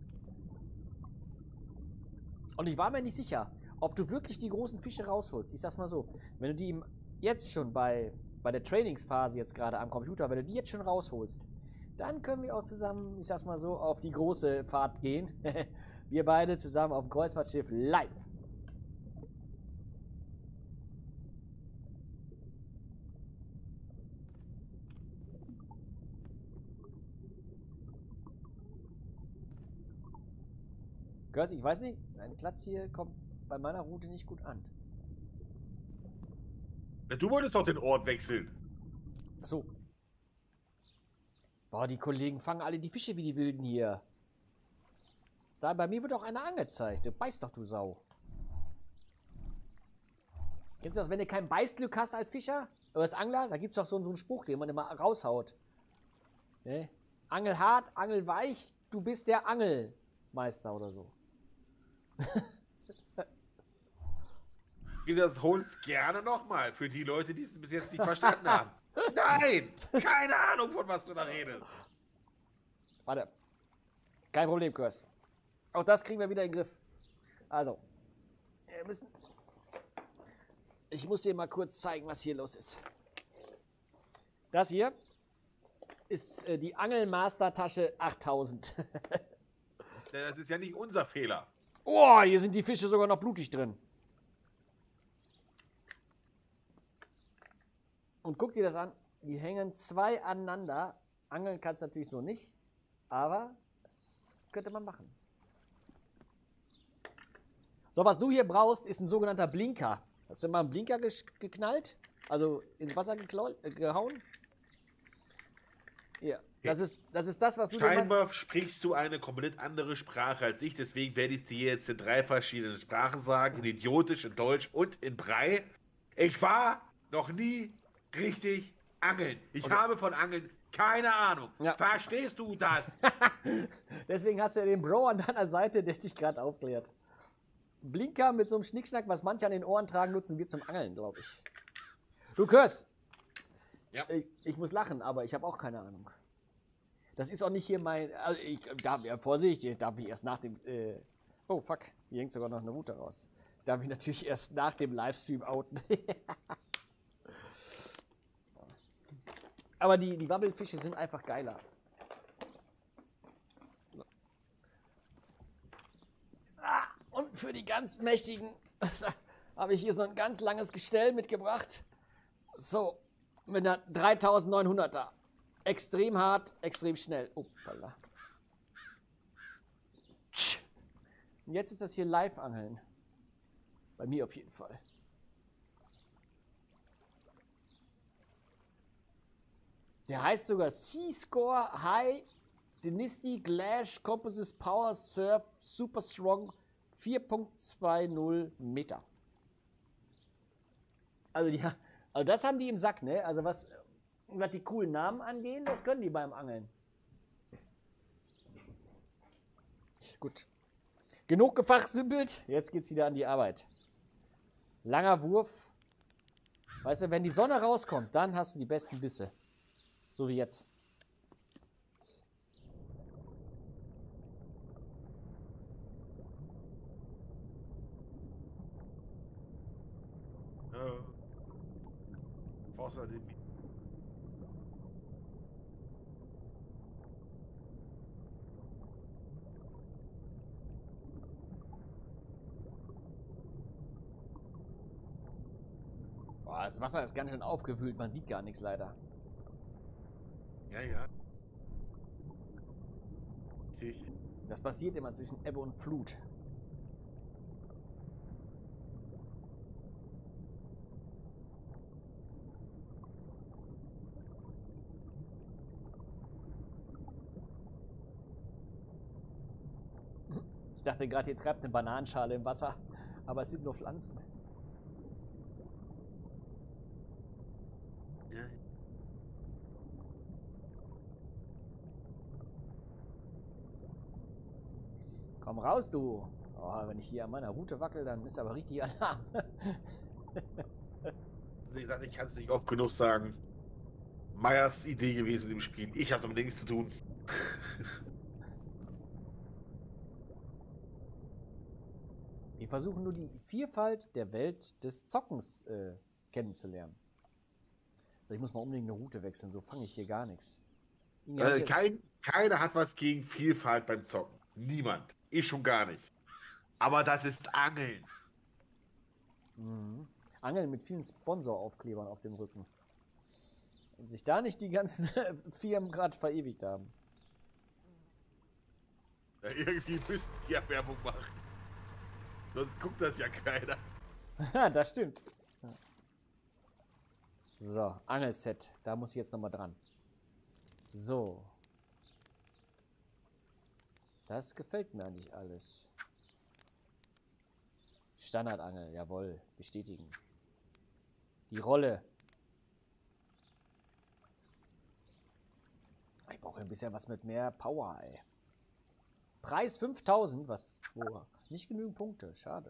Und ich war mir nicht sicher, ob du wirklich die großen Fische rausholst. Ich sag's mal so, wenn du die jetzt schon bei der Trainingsphase jetzt gerade am Computer, wenn du die jetzt schon rausholst, dann können wir auch zusammen, ich sag's mal so, auf die große Fahrt gehen. Wir beide zusammen auf dem Kreuzfahrtschiff live. Görs, ich weiß nicht, dein Platz hier kommt bei meiner Route nicht gut an. Ja, du wolltest doch den Ort wechseln. Achso. Boah, die Kollegen fangen alle die Fische wie die Wilden hier. Da, bei mir wird auch einer angezeigt. Du beißt doch, du Sau. Kennst du das, wenn du kein Beißglück hast als Fischer? Oder als Angler? Da gibt es doch so einen Spruch, den man immer raushaut. Ne? Angel hart, Angel weich, du bist der Angelmeister oder so. Das hol's gerne nochmal für die Leute, die es bis jetzt nicht verstanden haben. Nein! Keine Ahnung, von was du da redest. Warte. Kein Problem, Kurs. Auch das kriegen wir wieder in den Griff. Also, wir müssen... Ich muss dir mal kurz zeigen, was hier los ist. Das hier ist die Angelmaster-Tasche 8000. Das ist ja nicht unser Fehler. Oh, hier sind die Fische sogar noch blutig drin. Und guck dir das an. Die hängen zwei aneinander. Angeln kannst du natürlich so nicht. Aber das könnte man machen. So, was du hier brauchst, ist ein sogenannter Blinker. Hast du mal einen Blinker geknallt? Also ins Wasser gehauen? Ja. Das ist das, was du... Scheinbar sprichst du eine komplett andere Sprache als ich, deswegen werde ich dir jetzt in 3 verschiedenen Sprachen sagen, in Idiotisch, in Deutsch und in Brei. Ich war noch nie richtig angeln. Ich habe von Angeln keine Ahnung. Ja. Verstehst du das? Deswegen hast du ja den Bro an deiner Seite, der dich gerade aufklärt. Blinker mit so einem Schnickschnack, was manche an den Ohren tragen, nutzen wir zum Angeln, glaube ich. Du Körs! Ja. Ich muss lachen, aber ich habe auch keine Ahnung. Das ist auch nicht hier mein... Also Vorsicht, ich darf mich erst nach dem... oh, fuck. Hier hängt sogar noch eine Route raus. Ich darf mich natürlich erst nach dem Livestream outen. Aber die Wabbelfische sind einfach geiler. Und für die ganz Mächtigen habe ich hier so ein ganz langes Gestell mitgebracht. So, mit einer 3900er. Extrem hart, extrem schnell. Uppala. Und jetzt ist das hier Live-Angeln. Bei mir auf jeden Fall. Der heißt sogar Sea Score High Dynasty Glash Composite Power Surf Super Strong 4.20 Meter. Also das haben die im Sack, ne? Also was die coolen Namen angehen, das können die beim Angeln. Gut. Genug gefachsimpelt, jetzt geht's wieder an die Arbeit. Langer Wurf. Weißt du, wenn die Sonne rauskommt, dann hast du die besten Bisse. So wie jetzt. Wasser dem. Boah, das Wasser ist ganz schön aufgewühlt, man sieht gar nichts leider. Ja, ja. Okay. Das passiert immer zwischen Ebbe und Flut. Ich dachte gerade, hier treibt eine Bananenschale im Wasser, aber es sind nur Pflanzen. Ja. Komm raus, du! Oh, wenn ich hier an meiner Route wackel, dann ist aber richtig Alarm. Wie gesagt, ich kann es nicht oft genug sagen. Meyers Idee gewesen im Spiel. Ich habe damit nichts zu tun. Wir versuchen nur die Vielfalt der Welt des Zockens kennenzulernen. Ich muss mal unbedingt eine Route wechseln, so fange ich hier gar nichts. Keiner hat was gegen Vielfalt beim Zocken. Niemand. Ich schon gar nicht. Aber das ist Angeln. Mhm. Angeln mit vielen Sponsoraufklebern auf dem Rücken. Und sich da nicht die ganzen Firmen gerade verewigt haben. Ja, irgendwie müssten die ja Werbung machen. Sonst guckt das ja keiner. Das stimmt. So, Angelset. Da muss ich jetzt nochmal dran. So. Das gefällt mir eigentlich alles. Standardangel, jawohl. Bestätigen. Die Rolle. Ich brauche ein bisschen was mit mehr Power, ey. Preis 5000, was? Boah, nicht genügend Punkte, schade.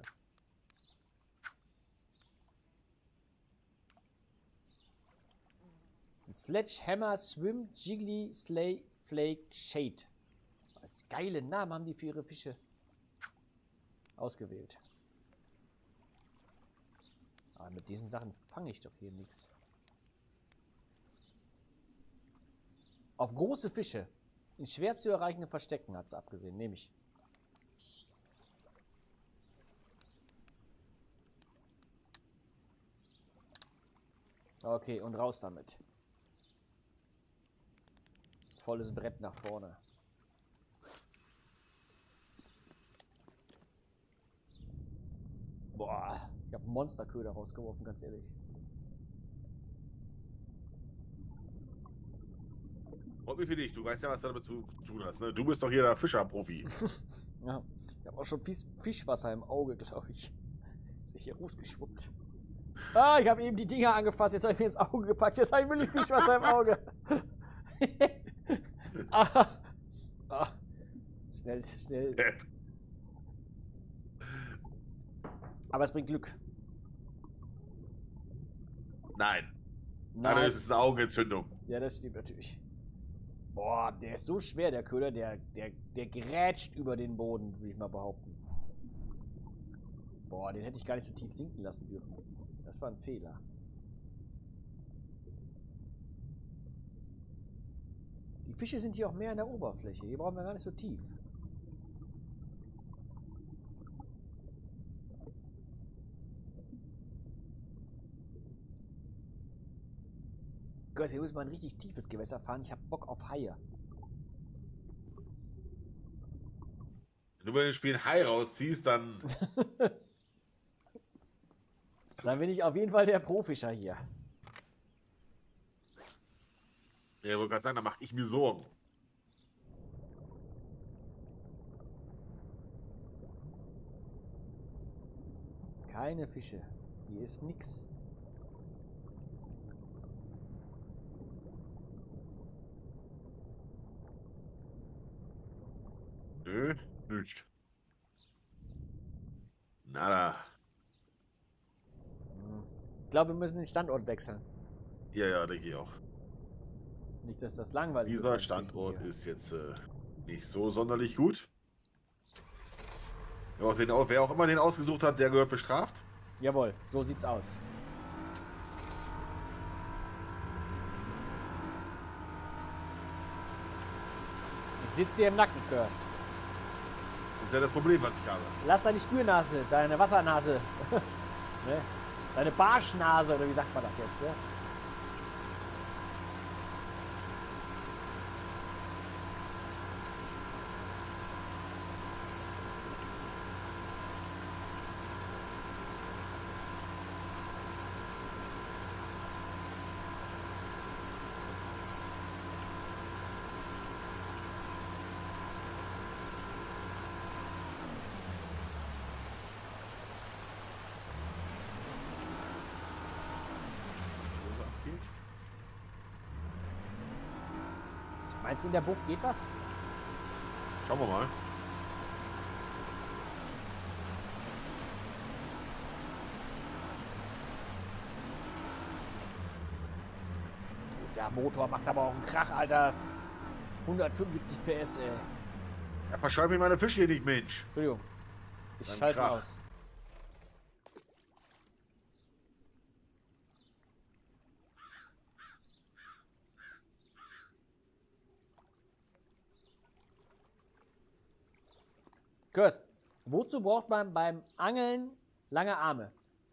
Ein Sledgehammer Swim Jiggly Slay Flake Shade. Als geile Namen haben die für ihre Fische ausgewählt. Aber mit diesen Sachen fange ich doch hier nichts. Auf große Fische in schwer zu erreichenden Verstecken hat es abgesehen, nehme ich. Okay, und raus damit. Volles Brett nach vorne. Boah, ich habe einen Monsterköder rausgeworfen, ganz ehrlich. Und wie für dich, du weißt ja, was du damit zu tun hast. Ne? Du bist doch hier der Fischerprofi. Ja, ich habe auch schon Fischwasser im Auge, glaube ich. Ist hier rausgeschwuppt. Ah, ich habe eben die Dinger angefasst, jetzt habe ich mir ins Auge gepackt. Jetzt habe ich wirklich Fischwasser im Auge. Schnell, schnell. Aber es bringt Glück. Nein. Nein. Das ist eine Augenentzündung. Ja, das stimmt natürlich. Boah, der ist so schwer, der Köder, der grätscht über den Boden, würde ich mal behaupten. Boah, den hätte ich gar nicht so tief sinken lassen dürfen. Das war ein Fehler. Die Fische sind hier auch mehr an der Oberfläche. Hier brauchen wir gar nicht so tief. Gott, hier muss man ein richtig tiefes Gewässer fahren. Ich habe Bock auf Haie. Wenn du bei dem Spiel ein Hai rausziehst, dann... Dann bin ich auf jeden Fall der Profischer hier. Ja, ich wollte gerade sagen, da mache ich mir Sorgen. Keine Fische. Hier ist nix. Nö, nicht. Nada. Ich glaube, wir müssen den Standort wechseln. Ja, ja, denke ich auch. Nicht, dass das langweilig wird Dieser beim Fischen Standort hier. ist jetzt nicht so sonderlich gut. Wer auch immer den ausgesucht hat, der gehört bestraft. Jawohl, so sieht's aus. Ich sitze dir im Nacken, Curse. Das ist ja das Problem, was ich habe. Lass deine Spürnase, deine Wassernase, ne? Deine Barschnase, oder wie sagt man das jetzt, ne? Meinst du, in der Bucht geht was? Schauen wir mal. Ist ja Motor, macht aber auch einen Krach, Alter. 175 PS, ey. Ja, verschreib mir meine Fische hier nicht, Mensch. Entschuldigung. Ich Dann schalte Krach. aus. Kurs, wozu braucht man beim Angeln lange Arme?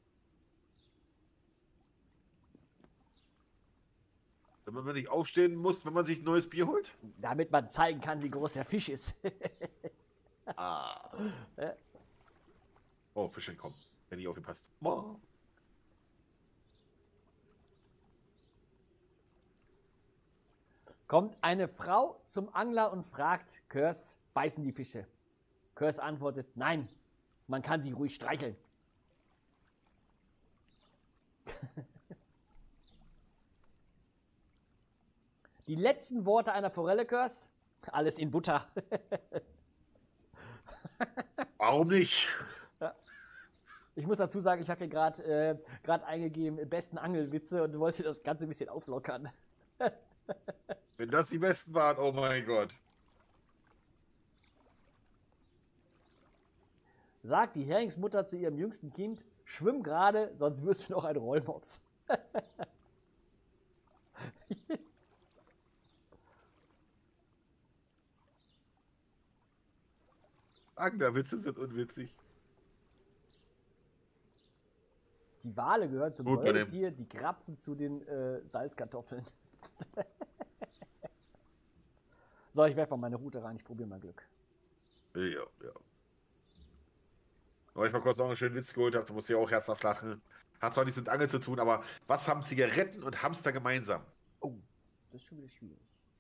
Damit man nicht aufstehen muss, wenn man sich ein neues Bier holt? Damit man zeigen kann, wie groß der Fisch ist. Ah. Oh, Fischchen, komm. Wenn nicht aufgepasst. Oh. Kommt eine Frau zum Angler und fragt Kurs, beißen die Fische? Kurs antwortet, nein, man kann sie ruhig streicheln. Die letzten Worte einer Forelle, Kurs, alles in Butter. Warum nicht? Ich muss dazu sagen, ich habe hier gerade eingegeben, besten Angelwitze und wollte das Ganze ein bisschen auflockern. Wenn das die besten waren, oh mein Gott. Sagt die Heringsmutter zu ihrem jüngsten Kind, schwimm gerade, sonst wirst du noch ein Rollmops. Anglerwitze sind unwitzig. Die Wale gehören zum Gut, bei dem- Säugetier, die Krapfen zu den Salzkartoffeln. So, ich werfe mal meine Route rein, ich probiere mal Glück. Ja, ja. Aber ich mal kurz noch einen schönen Witz geholt habe, du musst ja auch herzhaft lachen. Hat zwar nichts mit Angeln zu tun, aber was haben Zigaretten und Hamster gemeinsam? Oh, das ist schon wieder schwierig.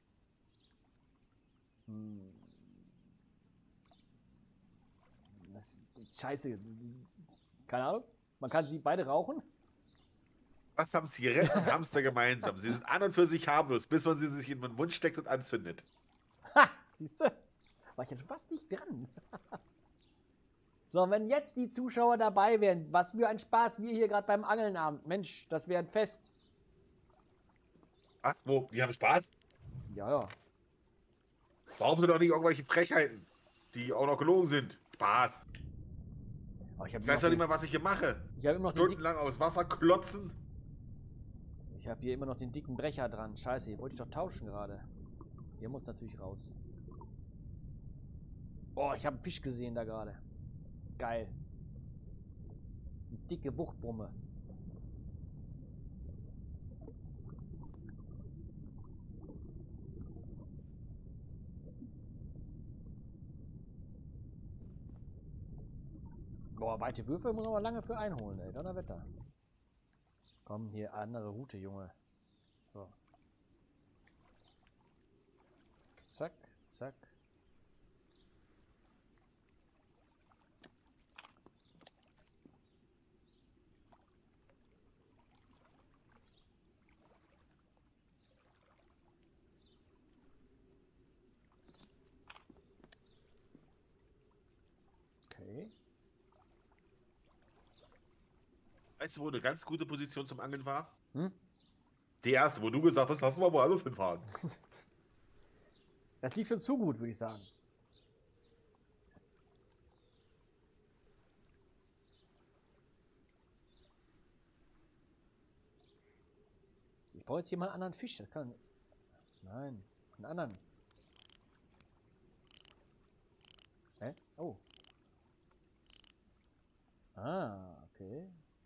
Das ist scheiße. Keine Ahnung. Man kann sie beide rauchen. Was haben Zigaretten und Hamster gemeinsam? Sie sind an und für sich harmlos, bis man sie sich in den Mund steckt und anzündet. Ha, siehst du? War ich jetzt fast nicht dran. So, wenn jetzt die Zuschauer dabei wären, was für ein Spaß wir hier gerade beim Angeln haben. Mensch, das wäre ein Fest. Was? Wo? Die haben Spaß? Ja, ja. Warum sind doch nicht irgendwelche Frechheiten, die auch noch gelogen sind? Spaß. Aber ich habe Ich weiß ja nicht mal, was ich hier mache. immer noch den Stundenlang aus Wasser klotzen. Ich habe hier immer noch den dicken Brecher dran. Scheiße, hier wollte ich doch tauschen gerade. Hier muss natürlich raus. Oh, ich habe einen Fisch gesehen da gerade. Geil. Eine dicke Buchtbrumme. Boah, weite Würfel muss man aber lange für einholen, ey. Donnerwetter. Komm, hier, andere Route, Junge. So. Zack, zack. Weißt du, wo eine ganz gute Position zum Angeln war? Hm? Die erste, wo du gesagt hast, lass mal woanders hinfahren. Das lief schon zu gut, würde ich sagen. Ich brauche jetzt hier mal einen anderen Fisch. Das kann. Nein, einen anderen. Hä? Oh. Ah, okay.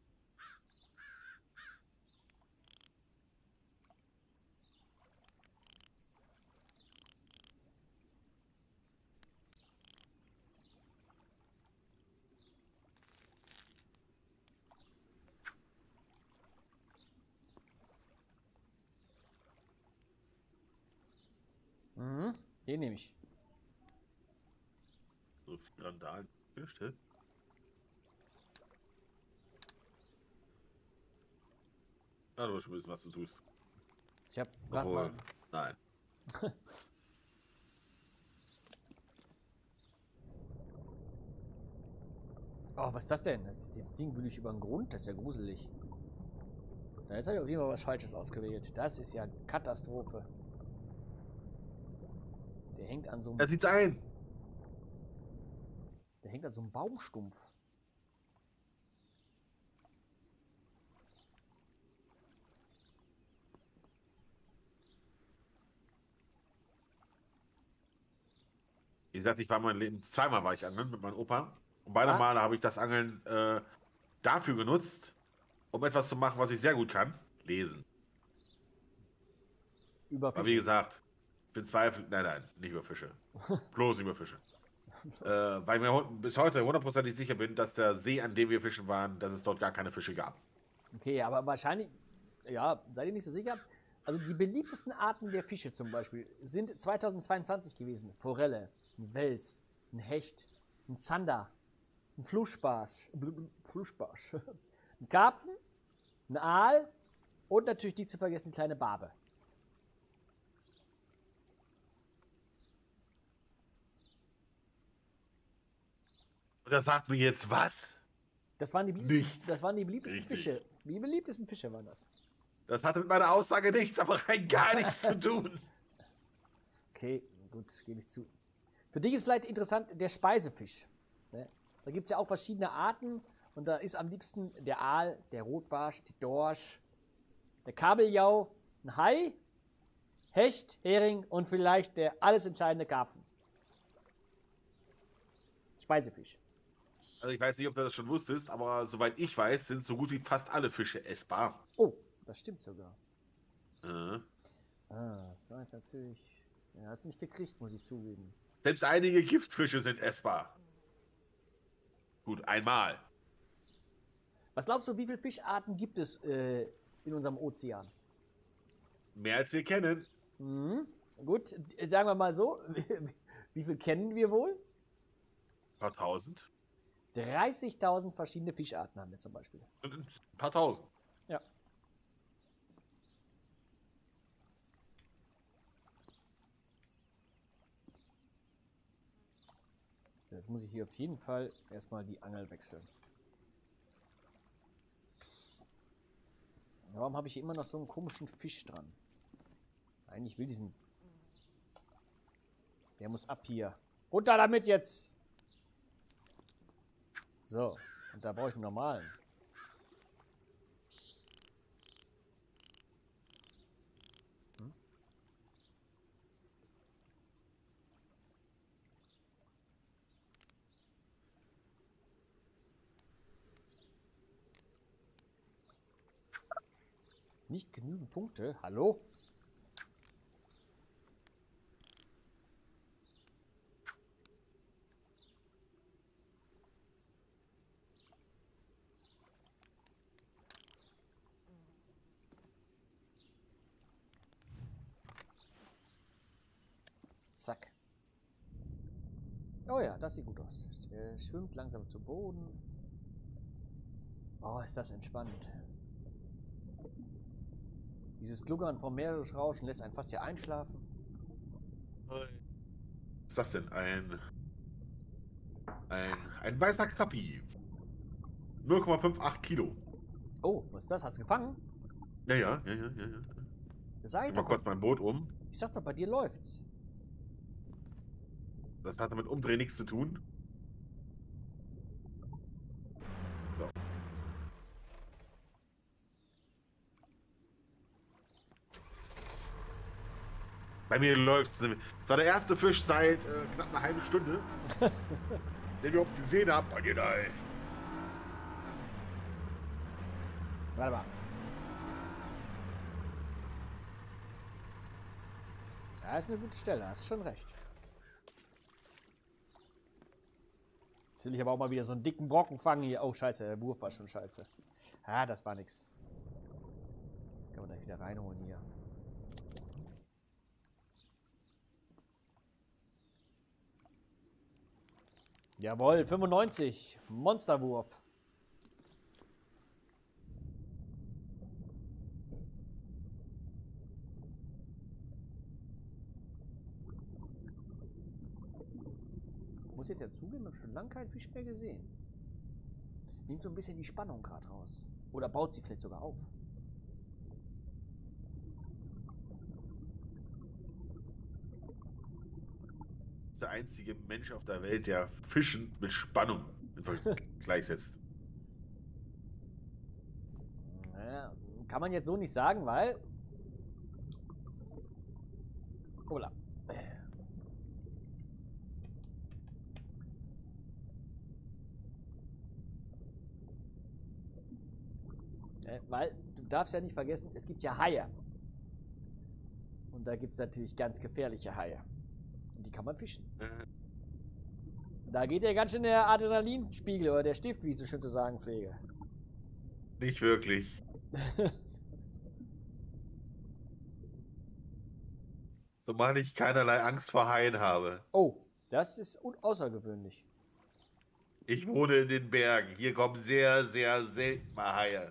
Mhm, den nehme ich. So, Randalen. Still. Ah, du hast schon wissen, was du tust. Ich habe gerade Obwohl, mal. nein. Oh, was ist das denn? Das Ding will ich über den Grund. Das ist ja gruselig. Na, jetzt habe ich auf jeden Fall was Falsches ausgewählt. Das ist ja Katastrophe. Der hängt an so einem. Er sieht's ein. Der hängt an so einem Baumstumpf. Wie gesagt, ich war mein Leben, zweimal war ich angeln mit meinem Opa. Und beide Ah. Male habe ich das Angeln dafür genutzt, um etwas zu machen, was ich sehr gut kann. Lesen. Über Aber wie Fische. gesagt, bezweifelt, nein, nicht über Fische. Bloß über Fische. Weil ich mir bis heute hundertprozentig sicher bin, dass der See, an dem wir fischen waren, dass es dort gar keine Fische gab. Okay, aber wahrscheinlich. Ja, seid ihr nicht so sicher? Also die beliebtesten Arten der Fische zum Beispiel sind 2022 gewesen. Forelle, ein Wels, ein Hecht, ein Zander, ein Flussbarsch, ein Karpfen, ein Aal und natürlich die zu vergessen kleine Barbe. Und da sagt mir jetzt was? Das waren die beliebtesten, Nichts. das waren die beliebtesten Richtig. Fische. Die beliebtesten Fische waren das. Das hatte mit meiner Aussage nichts, aber rein gar nichts zu tun. Okay, gut, gebe ich zu. Für dich ist vielleicht interessant der Speisefisch. Ne? Da gibt es ja auch verschiedene Arten und da ist am liebsten der Aal, der Rotbarsch, die Dorsch, der Kabeljau, ein Hai, Hecht, Hering und vielleicht der alles entscheidende Karpfen. Speisefisch. Also ich weiß nicht, ob du das schon wusstest, aber soweit ich weiß, sind so gut wie fast alle Fische essbar. Oh, das stimmt sogar. Äh. Ah, so jetzt natürlich. Ja, hast mich gekriegt, muss ich zugeben. Selbst einige Giftfische sind essbar. Gut, einmal. Was glaubst du, wie viele Fischarten gibt es in unserem Ozean? Mehr als wir kennen. Mhm. Gut, sagen wir mal so, wie viel kennen wir wohl? Ein paar tausend. 30.000 verschiedene Fischarten haben wir zum Beispiel. Ein paar tausend. Ja. Jetzt muss ich hier auf jeden Fall erstmal die Angel wechseln. Warum habe ich hier immer noch so einen komischen Fisch dran? Eigentlich will diesen... Der muss ab hier. Runter damit jetzt! So, und da brauche ich einen normalen. Nicht genügend Punkte? Hallo? Zack. Oh ja, das sieht gut aus. Er schwimmt langsam zu Boden. Oh, ist das entspannend. Dieses Gluckern vom Meeresrauschen lässt einen fast hier einschlafen. Was ist das denn? Ein weißer Krabbi. 0,58 Kilo. Oh, was ist das? Hast du gefangen? Ja. Sei Ich mal doch. kurz mein Boot um. Ich sag doch, bei dir läuft's. Das hat mit Umdrehen nichts zu tun. So. Bei mir läuft's. Es war der erste Fisch seit knapp einer halben Stunde, den wir überhaupt gesehen haben. Bei dir läuft. Warte mal. Da ist eine gute Stelle, hast schon recht. Jetzt will ich aber auch mal wieder so einen dicken Brocken fangen hier. Oh, scheiße, der Wurf war schon scheiße. Ah, das war nix. Kann man da wieder reinholen hier. Jawohl, 95. Monsterwurf. Ich muss jetzt ja zugeben, ich habe schon lange keinen Fisch mehr gesehen. Nimmt so ein bisschen die Spannung gerade raus. Oder baut sie vielleicht sogar auf. Ist der einzige Mensch auf der Welt, der Fischen mit Spannung gleichsetzt. Naja, kann man jetzt so nicht sagen, weil... Hola. Weil, du darfst ja nicht vergessen, es gibt ja Haie. Und da gibt es natürlich ganz gefährliche Haie. Und die kann man fischen. Da geht ja ganz schön der Adrenalinspiegel oder der Stift, wie ich so schön zu sagen pflege. Nicht wirklich. Zumal ich keinerlei Angst vor Haien habe. Oh, das ist außergewöhnlich. Ich wohne in den Bergen. Hier kommen sehr, sehr selten mal Haie.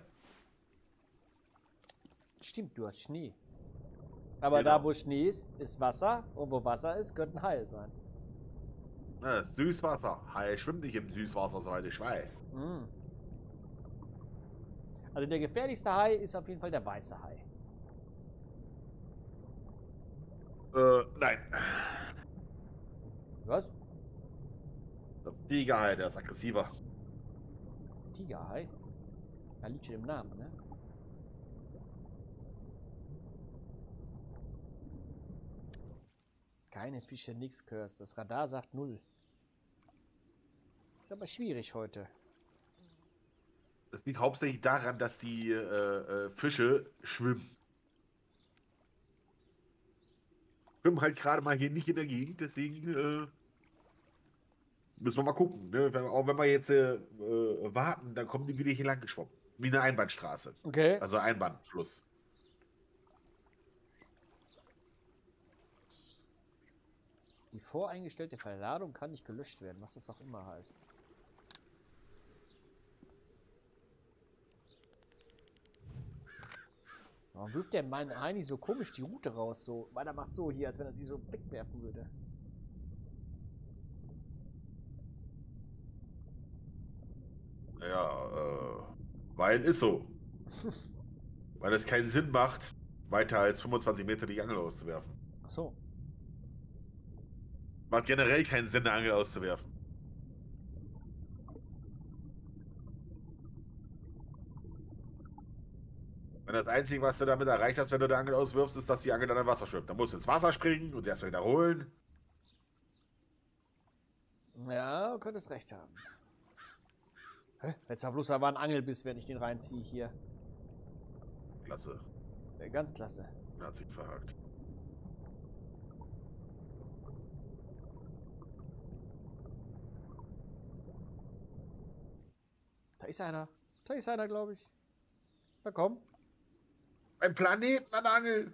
Stimmt, du hast Schnee. Aber Genau. da, wo Schnee ist, ist Wasser. Und wo Wasser ist, könnten Haie sein. Na, das ist Süßwasser. Haie schwimmt nicht im Süßwasser, soweit ich weiß. Mm. Also der gefährlichste Hai ist auf jeden Fall der weiße Hai. Nein. Was? Der Tigerhai, der ist aggressiver. Tigerhai? Da liegt schon im Namen, ne? Keine Fische, nix Curse. Das Radar sagt 0. Ist aber schwierig heute. Das liegt hauptsächlich daran, dass die Fische schwimmen. Schwimmen halt gerade mal hier nicht in der Gegend, deswegen müssen wir mal gucken. Ne? Auch wenn wir jetzt warten, dann kommen die wieder hier lang geschwommen. Wie eine Einbahnstraße. Okay. Also Einbahnfluss. Die voreingestellte Verladung kann nicht gelöscht werden, was das auch immer heißt. Warum wirft der mein Heini so komisch die Route raus? So, weil er macht so hier, als wenn er die so wegwerfen würde. Ja, weil ist so. Weil es keinen Sinn macht, weiter als 25 Meter die Angel auszuwerfen. Ach so. Macht generell keinen Sinn, eine Angel auszuwerfen. Wenn das Einzige, was du damit erreicht hast, wenn du die Angel auswirfst, ist, dass die Angel dann im Wasser schwimmt. Dann musst du ins Wasser springen und erst wieder holen. Ja, du könntest recht haben. Hä? Jetzt war bloß aber ein Angelbiss, wenn ich den reinziehe hier. Klasse. Ganz klasse. Hat sich verhakt. Da ist einer. Da ist einer, glaube ich. Na komm. Ein Planeten an der Angel.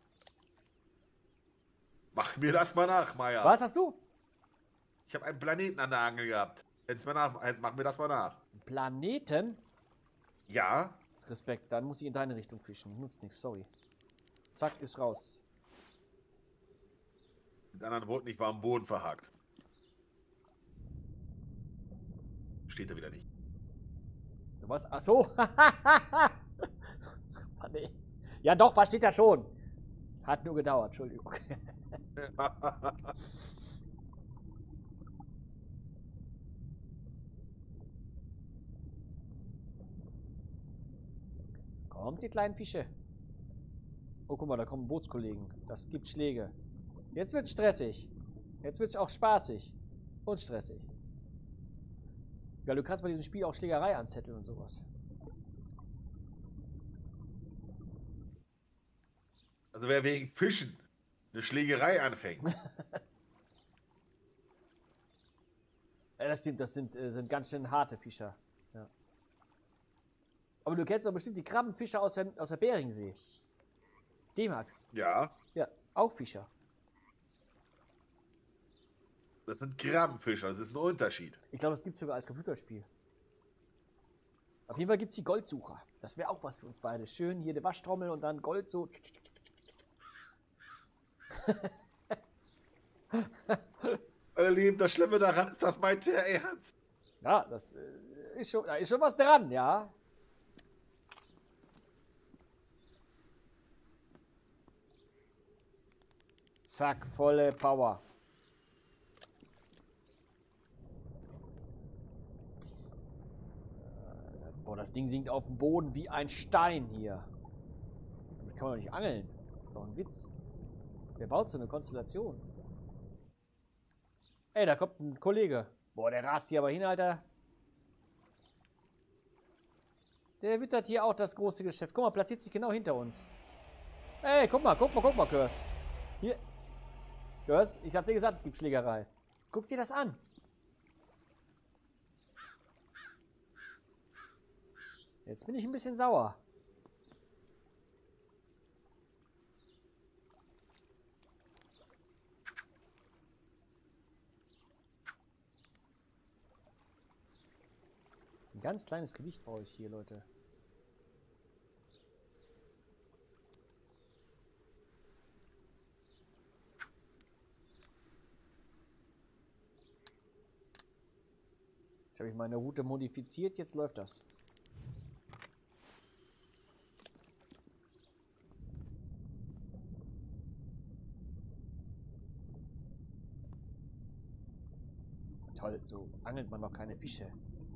Mach mir das mal nach, Meier. Was hast du? Ich habe einen Planeten an der Angel gehabt. Jetzt mal nach, mach mir das mal nach. Planeten? Ja. Respekt, dann muss ich in deine Richtung fischen. Nutzt nichts, sorry. Zack, ist raus. Mit anderen Worten, ich war am Boden verhakt. Steht da wieder nicht. Was? Ach so. Nee. Ja doch, versteht er schon. Hat nur gedauert, Entschuldigung. Kommt, die kleinen Fische. Oh, guck mal, da kommen Bootskollegen. Das gibt Schläge. Jetzt wird's stressig. Jetzt wird's auch spaßig. Und stressig. Ja, du kannst bei diesem Spiel auch Schlägerei anzetteln und sowas. Also wer wegen Fischen eine Schlägerei anfängt. Ja, das stimmt, das sind ganz schön harte Fischer. Ja. Aber du kennst doch bestimmt die Krabbenfischer aus der Beringsee. D-Max. Ja, Ja, auch Fischer. das sind Krabbenfischer, das ist ein Unterschied. Ich glaube, das gibt es sogar als Computerspiel. Auf jeden Fall gibt es die Goldsucher. Das wäre auch was für uns beide. Schön hier die Waschtrommel und dann Gold so. Meine Lieben, das Schlimme daran ist, das meint der Ernst. Ja, das da ist schon was dran, ja. Zack, volle Power. Boah, das Ding sinkt auf dem Boden wie ein Stein hier. Damit kann man doch nicht angeln. Das ist doch ein Witz. Wer baut so eine Konstellation? Ey, da kommt ein Kollege. Boah, der rast hier aber hin, Alter. Der wittert hier auch das große Geschäft. Guck mal, platziert sich genau hinter uns. Ey, guck mal, Kurs. Hier. Kurs, ich hab dir gesagt, es gibt Schlägerei. Guck dir das an. Jetzt bin ich ein bisschen sauer. Ein ganz kleines Gewicht brauche ich hier, Leute. Jetzt habe ich meine Route modifiziert, jetzt läuft das. Toll, so angelt man doch keine Fische.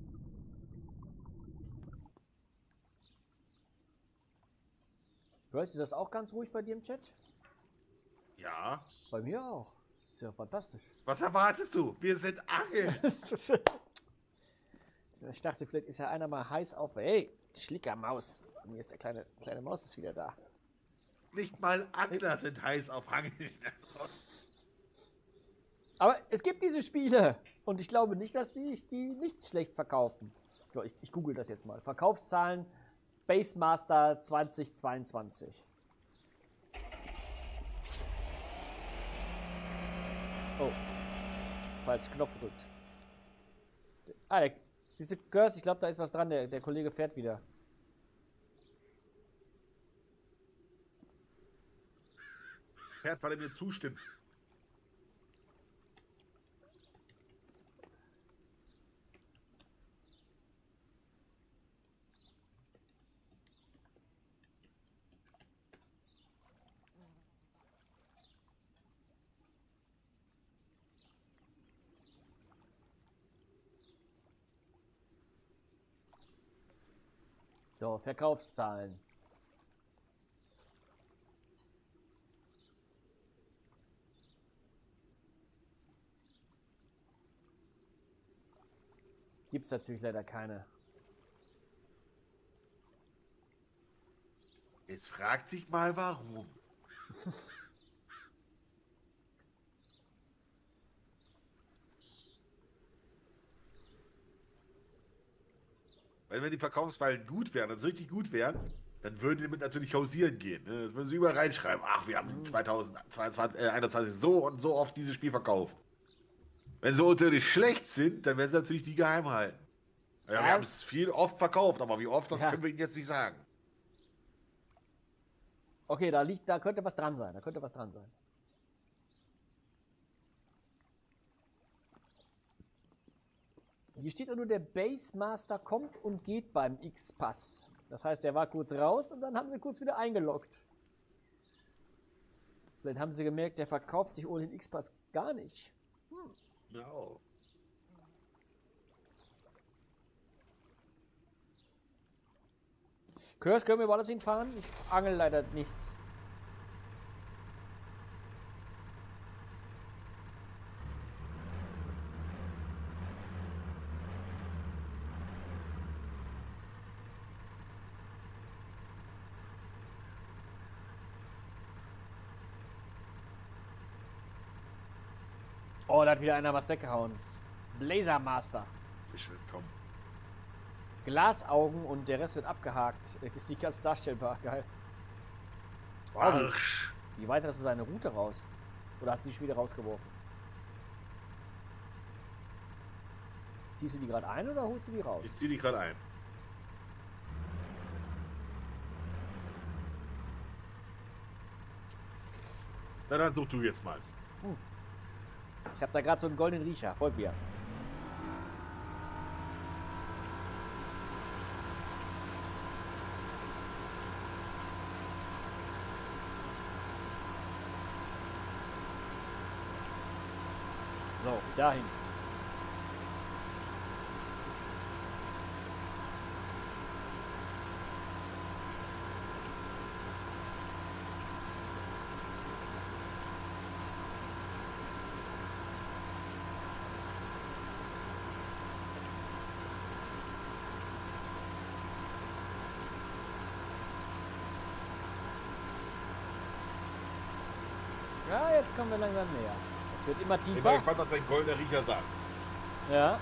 Hörst du das auch ganz ruhig bei dir im Chat? Ja. Bei mir auch. Das ist ja fantastisch. Was erwartest du? Wir sind Angeln. Ich dachte, vielleicht ist ja einer mal heiß auf. Hey, Schlickermaus. Und hier ist der kleine Maus ist wieder da. Nicht mal Angler sind heiß auf Angeln. Aber es gibt diese Spiele. Und ich glaube nicht, dass die nicht schlecht verkaufen. So, ich google das jetzt mal. Verkaufszahlen Basemaster 2022. Oh. Falsch Knopf gedrückt. Ah, siehst du, Kurs, ich glaube, da ist was dran. Der Kollege fährt wieder. Fährt, weil er mir zustimmt. So, Verkaufszahlen. Gibt es natürlich leider keine. Es fragt sich mal, warum. Weil wenn die Verkaufszahlen gut wären, also richtig gut wären, dann würden die damit natürlich hausieren gehen. Ne? Das würden sie überall reinschreiben. Ach, wir haben 2021 so und so oft dieses Spiel verkauft. Wenn sie unterirdisch schlecht sind, dann werden sie natürlich die geheim halten. Ja, wir haben es viel oft verkauft, aber wie oft, das können wir Ihnen jetzt nicht sagen. Okay, da könnte was dran sein. Da könnte was dran sein. Hier steht nur, der Basemaster kommt und geht beim X-Pass. Das heißt, er war kurz raus und dann haben sie kurz wieder eingeloggt. Vielleicht haben sie gemerkt, der verkauft sich ohne den X-Pass gar nicht. No. Curse, können wir woanders hinfahren? Ich angel leider nichts. Oh, da hat wieder einer was weggehauen. Blazer Master. Fische, komm. Glasaugen und der Rest wird abgehakt. Ist nicht ganz darstellbar. Geil. Wow, Arsch. wie weit hast du seine Route raus? Oder hast du die schon wieder rausgeworfen? Ziehst du die gerade ein oder holst du die raus? Ich zieh die gerade ein. Na dann such du jetzt mal. Ich habe da gerade so einen goldenen Riecher. Folgt mir. So, dahin. Ja, jetzt kommen wir langsam näher. Es wird immer Ich bin tiefer. gespannt, was ein goldener Riecher sagt. Ja.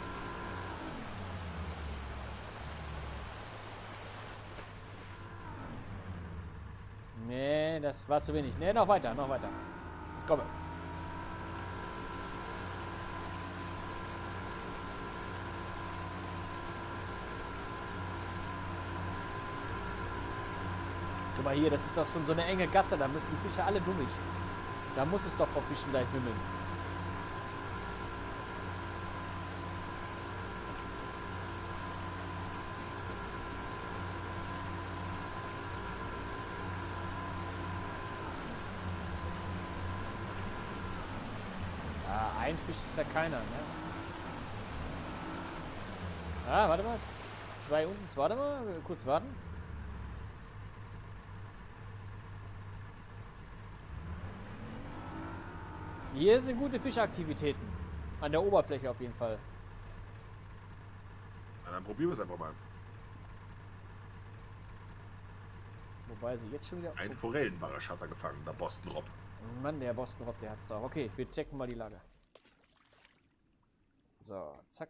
Nee, das war zu wenig. Nee, noch weiter, noch weiter. Komm. Guck mal hier, das ist doch schon so eine enge Gasse, da müssen die Fische alle durch. Da muss es doch vor Fischen gleich wimmeln. Ein Fisch ist ja keiner, ne? Ah, warte mal. 2 unten, warte mal, kurz warten. Hier sind gute Fischaktivitäten. An der Oberfläche auf jeden Fall. Na, dann probieren wir es einfach mal. Wobei sie jetzt schon wieder... Ein Forellenbarsch hat er gefangen, der Boston Rob. Mann, der Boston Rob, der hat's drauf. Okay, wir checken mal die Lage. So, zack.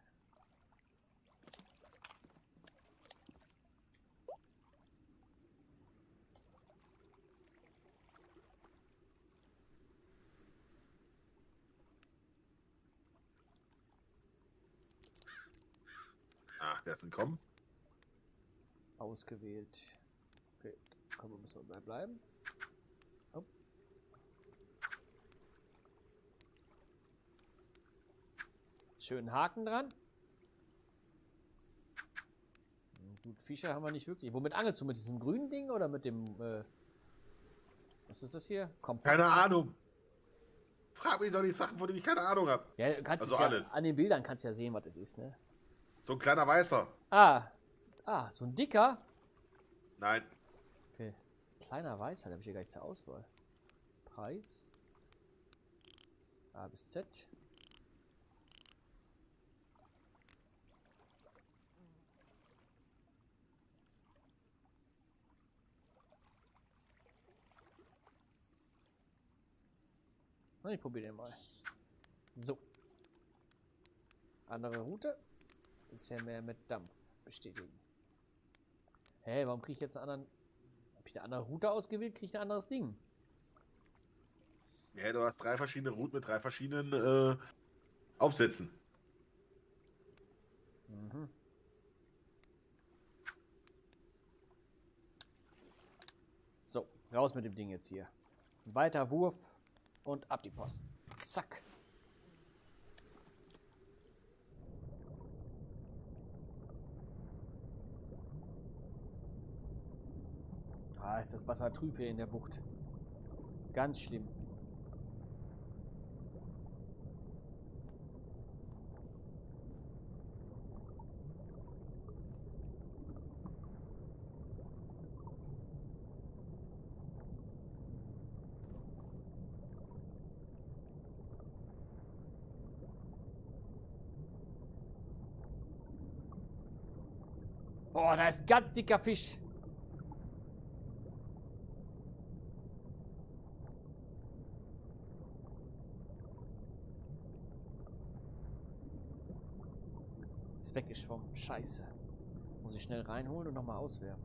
Ach, der ist entkommen. Ausgewählt. Okay, komm, müssen wir bleiben. Hopp. Schönen Haken dran. Gut, Fischer haben wir nicht wirklich. Womit angelst du? Mit diesem grünen Ding oder mit dem... was ist das hier? Kompakt. Keine Ahnung. Frag mich doch die Sachen, von denen ich keine Ahnung habe. Ja, du kannst Also es ja, alles. an den Bildern kannst du ja sehen, was es ist, ne? So ein kleiner Weißer. So ein dicker. Nein. Okay. Kleiner Weißer, da habe ich hier gar nicht zur Auswahl. Preis. A bis Z. Na, ich probiere den mal. So. Andere Route. Bisher mehr mit Dampf. Bestätigen. Hey, warum kriege ich jetzt einen anderen... Habe ich eine andere Route ausgewählt? Kriege ich ein anderes Ding? Ja, du hast 3 verschiedene Routen mit 3 verschiedenen Aufsätzen. Mhm. So, raus mit dem Ding jetzt hier. Weiter Wurf und ab die Posten. Zack. Ah, ist das Wasser trüb hier in der Bucht. Ganz schlimm. Boah, da ist ein ganz dicker Fisch. Ist weggeschwommen. Scheiße. Muss ich schnell reinholen und nochmal auswerfen.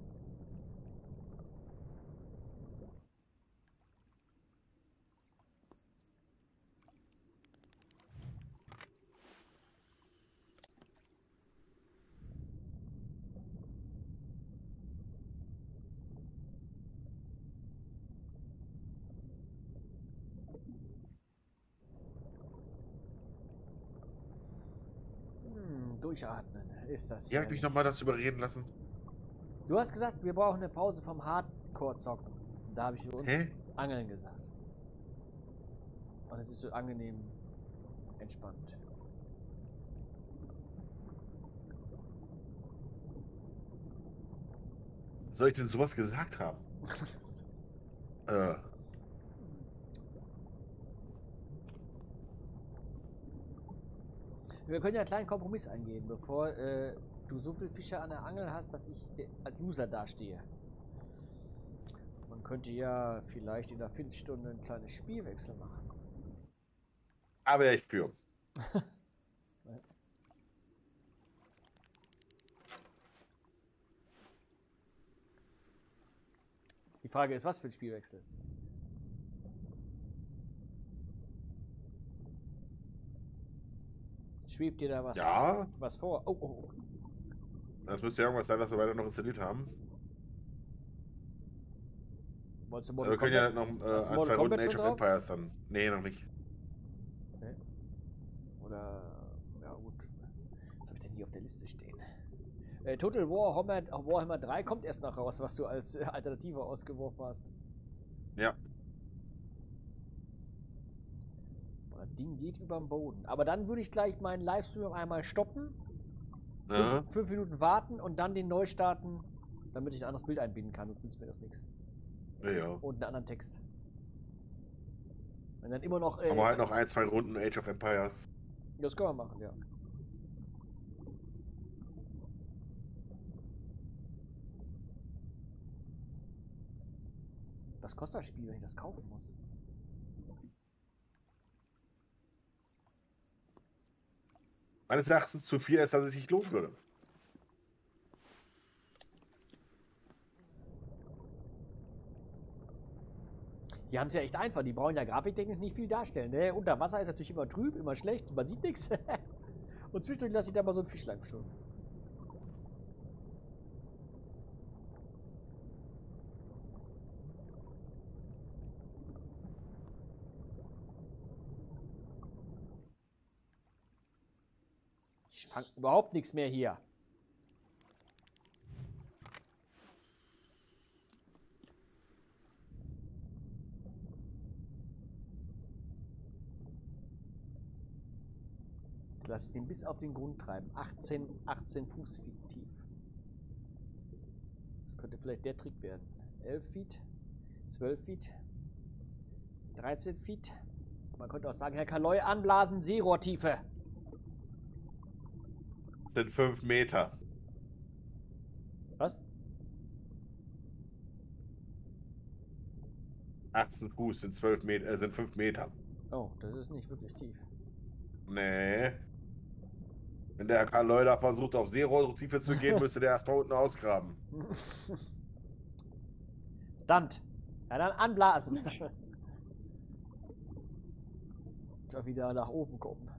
Durchatmen. Ist das Ja, hab ich mich nochmal dazu überreden lassen. Du hast gesagt, wir brauchen eine Pause vom Hardcore-Zocken. Da habe ich für uns Hä? Angeln gesagt. Und es ist so angenehm entspannt. Soll ich denn sowas gesagt haben? Wir können ja einen kleinen Kompromiss eingehen, bevor du so viele Fische an der Angel hast, dass ich als Loser dastehe. Man könnte ja vielleicht in der Viertelstunde ein kleines Spielwechsel machen. Aber ich für. Die Frage ist, was für ein Spielwechsel? Schwebt dir da was, Ja. was vor? Oh, oh, oh. Das müsste ja irgendwas sein, was wir weiter noch installiert haben. Wolltest du Wir Mortal können ja Kombat? noch Hast du ein, Mortal zwei Runden Kombat Age schon of drauf? Empires dann. Nee, noch nicht. Okay. Oder, ja gut. Was habe ich denn hier auf der Liste stehen? Total War Warhammer 3 kommt erst noch raus, was du als Alternative ausgeworfen hast. Ja. Das Ding geht über den Boden. Aber dann würde ich gleich meinen Livestream einmal stoppen. Ja. 5 Minuten warten und dann den neu starten, damit ich ein anderes Bild einbinden kann. Sonst nützt mir das nichts. Ja. Und einen anderen Text. Und dann immer noch. Haben wir halt noch ein, zwei Runden Age of Empires. Das können wir machen, ja. Was kostet das Spiel, wenn ich das kaufen muss? Meines Erachtens zu viel, als dass es sich lohnen würde. Die haben es ja echt einfach. Die brauchen ja grafiktechnisch nicht viel darstellen. Ne? Unter Wasser ist natürlich immer trüb, immer schlecht. Man sieht nichts. Und zwischendurch lasse ich da mal so ein Fischlein schon. Ich fange überhaupt nichts mehr hier. Jetzt lasse ich den bis auf den Grund treiben. 18 Fuß tief. Das könnte vielleicht der Trick werden. 11 Feet, 12 Feet, 13 Feet. Man könnte auch sagen, Herr Kaloy, anblasen, Seerohrtiefe. Das sind 5 Meter. Was? 18 Fuß sind 12 Meter, sind 5 Meter. Oh, das ist nicht wirklich tief. Nee. Wenn der Karl Leuder versucht, auf Seerohrtiefe zu gehen, müsste der erstmal unten ausgraben. Verdammt. Ja, dann anblasen. Doch wieder nach oben kommen.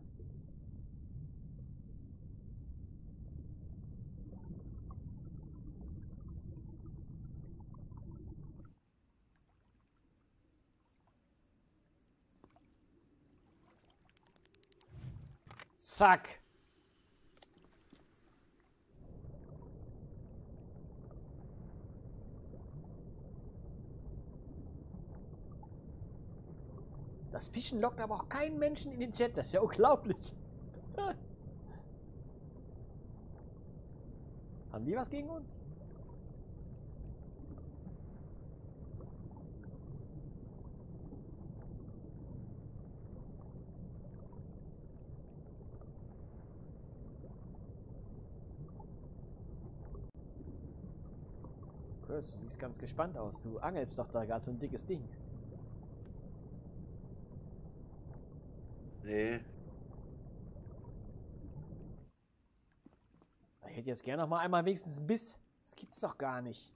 Zack. Das Fischen lockt aber auch keinen Menschen in den Chat. Das ist ja unglaublich. Haben die was gegen uns? Du siehst ganz gespannt aus. Du angelst doch da gerade so ein dickes Ding. Nee. Ich hätte jetzt gerne noch mal einmal wenigstens einen Biss. Das gibt's doch gar nicht.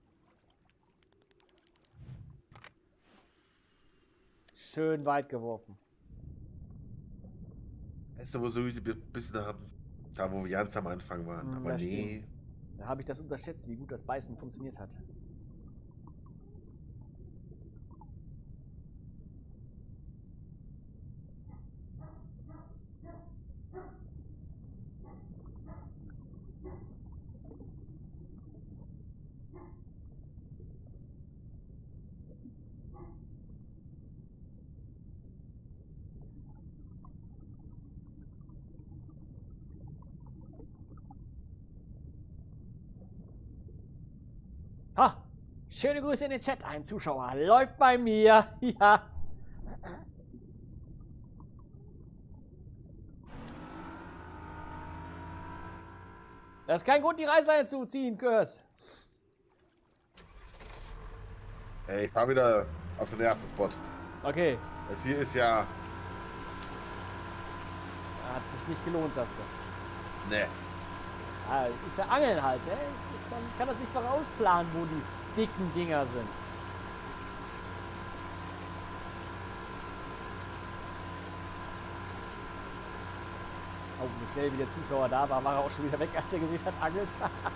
Schön weit geworfen. Weißt du, wo so ein bisschen haben? Da, wo wir ganz am Anfang waren. Aber Das nee. stimmt. Da habe ich das unterschätzt, wie gut das Beißen funktioniert hat. Ha! Schöne Grüße in den Chat. Ein Zuschauer läuft bei mir. Ja. Das ist kein Grund, die Reißleine zu ziehen, Kurs. Ey, ich fahr wieder auf den ersten Spot. Okay. Das hier ist ja. Hat sich nicht gelohnt, sagst du. Ne. Ah, ist ja Angeln halt, ne? Man kann das nicht vorausplanen, wo die dicken Dinger sind. Oh, wie schnell wie der Zuschauer da war, war er auch schon wieder weg, als er gesehen hat, angelt.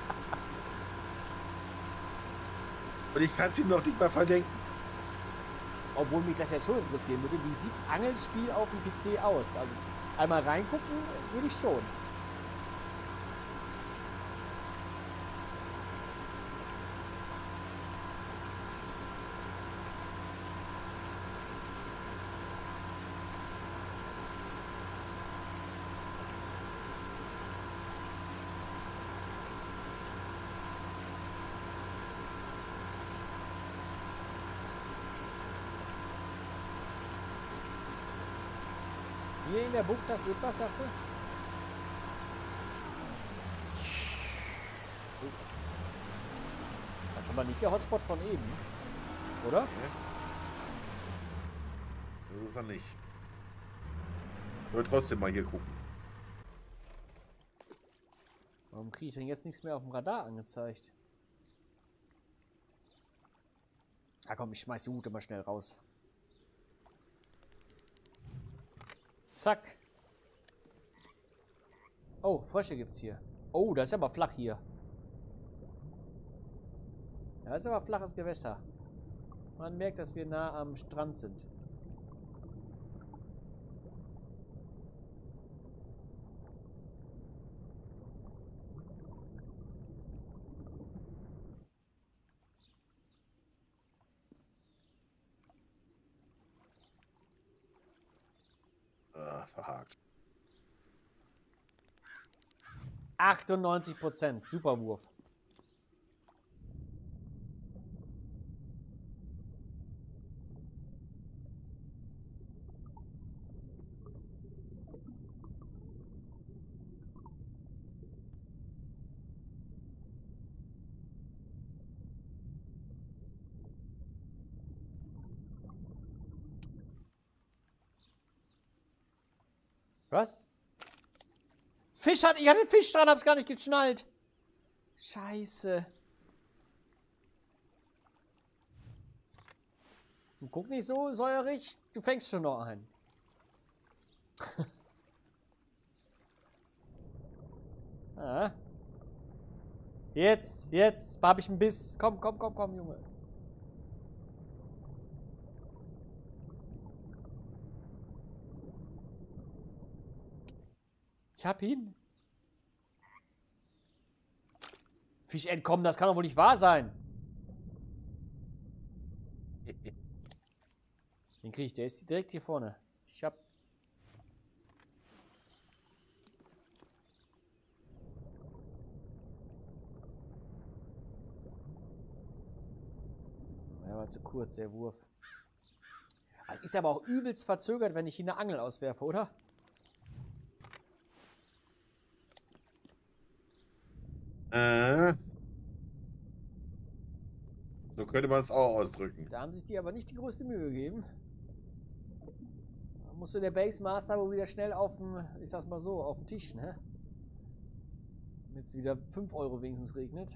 Und ich kann es ihm noch nicht mal verdenken. Obwohl mich das ja schon interessieren würde, wie sieht Angelspiel auf dem PC aus? Also einmal reingucken würde ich schon. Hier in der Bucht, das wird was, sagst du? Das ist aber nicht der Hotspot von eben, oder? Das ist er nicht. Ich will trotzdem mal hier gucken. Warum kriege ich denn jetzt nichts mehr auf dem Radar angezeigt? Ah komm, ich schmeiß die Hute mal schnell raus. Zack. Oh, Frösche gibt's hier. Oh, das ist aber flach hier. Das ist aber flaches Gewässer. Man merkt, dass wir nah am Strand sind. Verhakt. 98%. Super Wurf. Was? Fisch hat... Ich hatte Fisch dran, hab's gar nicht geschnallt. Scheiße. Guck nicht so säuerig. Du fängst schon noch einen. Ah. Jetzt habe ich einen Biss. Komm, Junge. Ich hab ihn. Fisch entkommen, das kann doch wohl nicht wahr sein. Den krieg ich, der ist direkt hier vorne. Ich hab... Er war zu kurz, der Wurf. Ist aber auch übelst verzögert, wenn ich hier eine Angel auswerfe, oder? So könnte man es auch ausdrücken. Da haben sich die aber nicht die größte Mühe gegeben. Da musste der Base Master wohl wieder schnell auf dem, ich sag's mal so, auf dem Tisch, ne? Damit es wieder 5 Euro wenigstens regnet.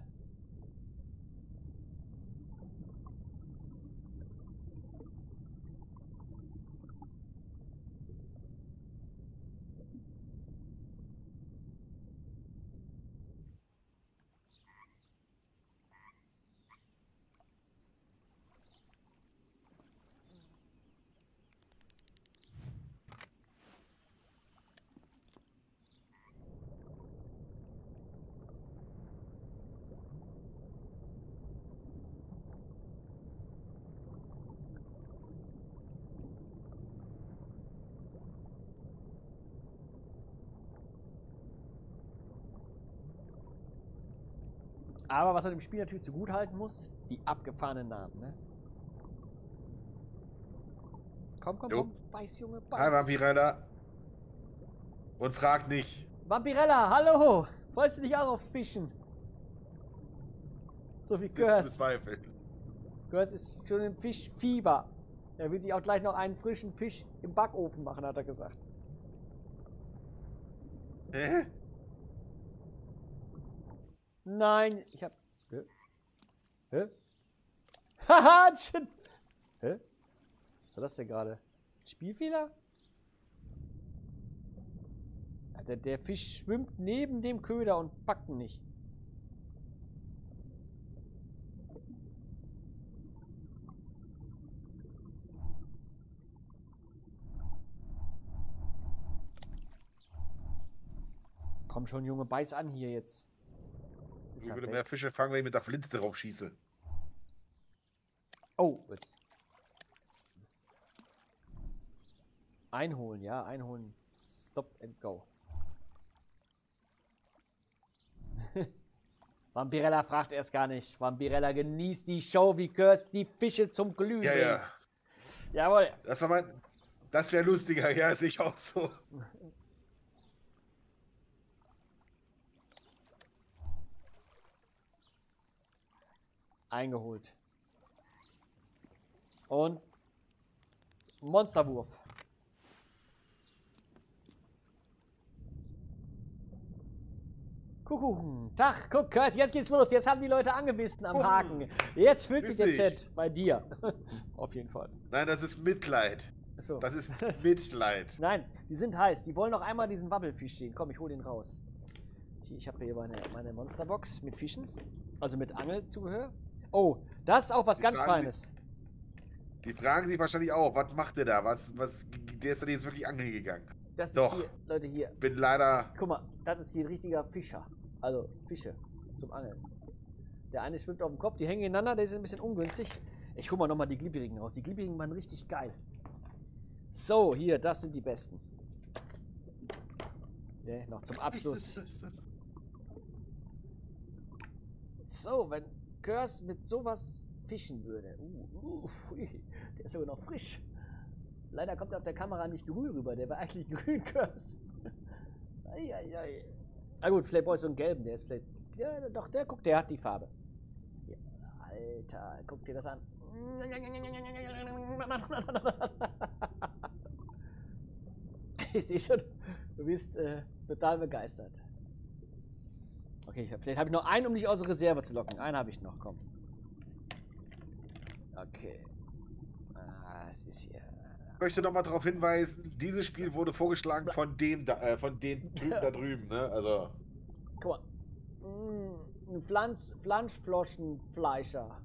Aber was man dem Spiel natürlich zugutehalten muss, die abgefahrenen Namen, ne? Komm, komm, komm, beiß, Junge, beiß. Hi, Vampirella. Und frag nicht. Vampirella, hallo! Freust du dich auch aufs Fischen? So wie Görs. Görs ist schon im Fischfieber. Er will sich auch gleich noch einen frischen Fisch im Backofen machen, hat er gesagt. Hä? Nein, ich hab... Hä? Hä? Haha, shit! Hä? Was war das denn gerade? Spielfehler? Alter, der Fisch schwimmt neben dem Köder und packt ihn nicht. Komm schon, Junge, beiß an hier jetzt. Ich würde mehr Fische fangen, wenn ich mit der Flinte drauf schieße. Oh, jetzt. Einholen, ja, einholen. Stop and go. Vampirella fragt erst gar nicht. Vampirella genießt die Show, wie Curse die Fische zum Glühen bringt. Ja. Jawohl. Das wäre lustiger, ja, sehe ich auch so. Eingeholt. Und Monsterwurf. Kuchen. Tag, guck, Curse, jetzt geht's los. Jetzt haben die Leute angebissen am Haken. Jetzt fühlt sich der Chat bei dir. Auf jeden Fall. Nein, das ist Mitleid. So. Das ist Mitleid. Nein, die sind heiß. Die wollen noch einmal diesen Wabbelfisch sehen. Komm, ich hole den raus. Ich habe hier meine Monsterbox mit Fischen. Also mit Angelzubehör. Oh, das ist auch was ganz Feines. Die fragen sich wahrscheinlich auch, was macht der da? Der ist doch jetzt wirklich angeln gegangen. Das ist hier, Leute, hier. Bin leider... Guck mal, das ist hier ein richtiger Fischer. Also Fische zum Angeln. Der eine schwimmt auf dem Kopf, die hängen ineinander, der ist ein bisschen ungünstig. Ich hol mal nochmal die Glibberigen raus. Die Glibberigen waren richtig geil. So, hier, das sind die besten. Ja, noch zum Abschluss. So, wenn Curse mit sowas fischen würde. Der ist sogar noch frisch. Leider kommt er auf der Kamera nicht grün rüber. Der war eigentlich grün, Curse. Eieiei. Na gut, vielleicht brauche ich so einen gelben. Der ist vielleicht... Ja, doch, der hat die Farbe. Ja, Alter, guck dir das an. Ich sehe schon, du bist total begeistert. Okay, vielleicht habe ich noch einen, um dich aus der Reserve zu locken. Einen habe ich noch, komm. Okay. Was ist hier? Ich möchte nochmal darauf hinweisen, dieses Spiel wurde vorgeschlagen von den Typen da drüben, ne? Also. Guck mal. Ein Flanschfloschenfleischer.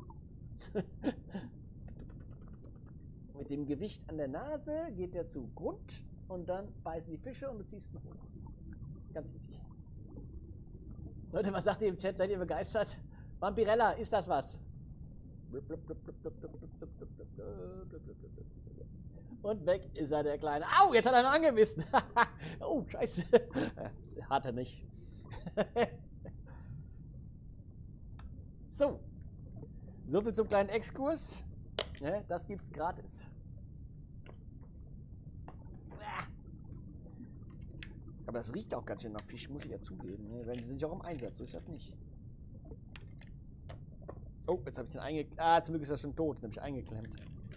Mit dem Gewicht an der Nase geht der zu Grund und dann beißen die Fische und du ziehst ihn hoch. Ganz easy. Leute, was sagt ihr im Chat? Seid ihr begeistert? Vampirella, ist das was? Und weg ist er, der Kleine. Au, jetzt hat er ihn angebissen. Oh, scheiße. Hat er nicht. So. So viel zum kleinen Exkurs. Ja, das gibt's gratis. Aber das riecht auch ganz schön nach Fisch, muss ich ja zugeben. Ne? Wenn sie nicht auch im Einsatz, so ist das nicht. Oh, jetzt habe ich den eingeklemmt. Ah, zum Glück ist er schon tot. Den habe ich eingeklemmt.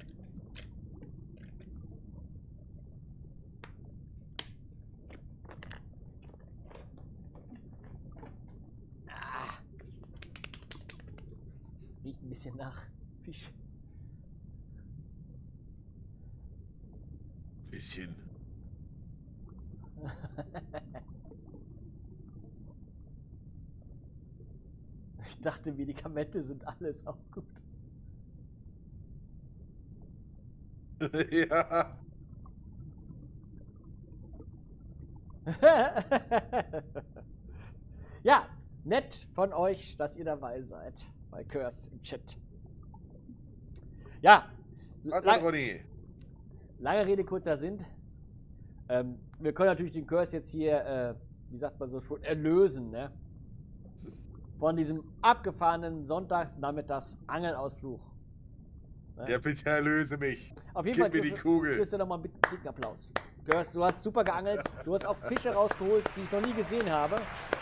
Ah. Riecht ein bisschen nach Fisch. Bisschen. Ich dachte, Medikamente sind alles auch gut. Ja. Ja, nett von euch, dass ihr dabei seid. Bei Curse im Chat. Ja. Lange Rede, kurzer Sinn. Wir können natürlich den Curse jetzt hier, wie sagt man so schon, erlösen, ne? Von diesem abgefahrenen Sonntagsnachmittags Angelausflug. Ne? Ja, bitte erlöse mich. Auf jeden Gib Fall mir die Kugel. kriegst du nochmal einen dicken Applaus. Curse, du hast super geangelt. Du hast auch Fische rausgeholt, die ich noch nie gesehen habe.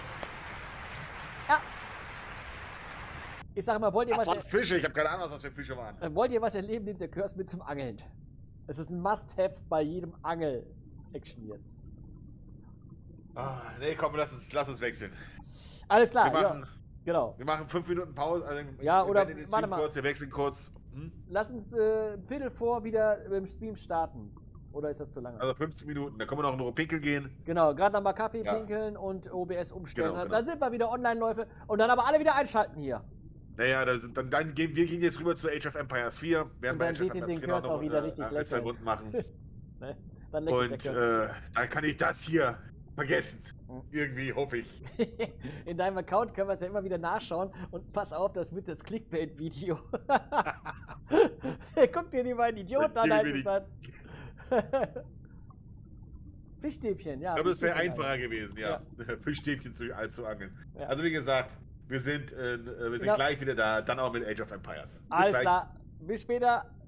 Ja. Ich sag mal, wollt ihr Das was... waren Fische, ich habe keine Ahnung, was das für Fische waren. Wollt ihr was erleben, nimmt der Curse mit zum Angeln. Es ist ein Must-Have bei jedem Angel-Action jetzt. Ah, nee, komm, lass uns wechseln. Alles klar, Wir machen, ja, genau. wir machen 5 Minuten Pause. Also Ja, oder warte mal. kurz, wir wechseln kurz. Hm? Lass uns Viertel vor wieder im Stream starten. Oder ist das zu lange? Also 15 Minuten, da können wir noch nur pinkeln gehen. Genau, gerade nochmal Kaffee Ja. pinkeln und OBS umstellen. Genau, Dann sind wir wieder Online-Läufe und dann aber alle wieder einschalten hier. Naja, dann gehen wir jetzt rüber zu Age of Empires 4. Werden Und bei dann Age of seht ihr Empires den 4 Curse noch auch wieder richtig ein, zwei lecker. Runden machen. Ne? Dann lächelt Und der Curse. dann kann ich das hier vergessen. Mhm. Irgendwie, hoffe ich. In deinem Account können wir es ja immer wieder nachschauen und pass auf, das wird das Clickbait-Video. Guck dir die beiden Idioten an, heißt es dann. Fischstäbchen, ja. Ich glaube, das wäre Fischstäbchen einfacher gewesen, ja. Fischstäbchen zu angeln. Ja. Also wie gesagt, wir sind Genau. gleich wieder da, dann auch mit Age of Empires. Bis Alles gleich. klar, bis später.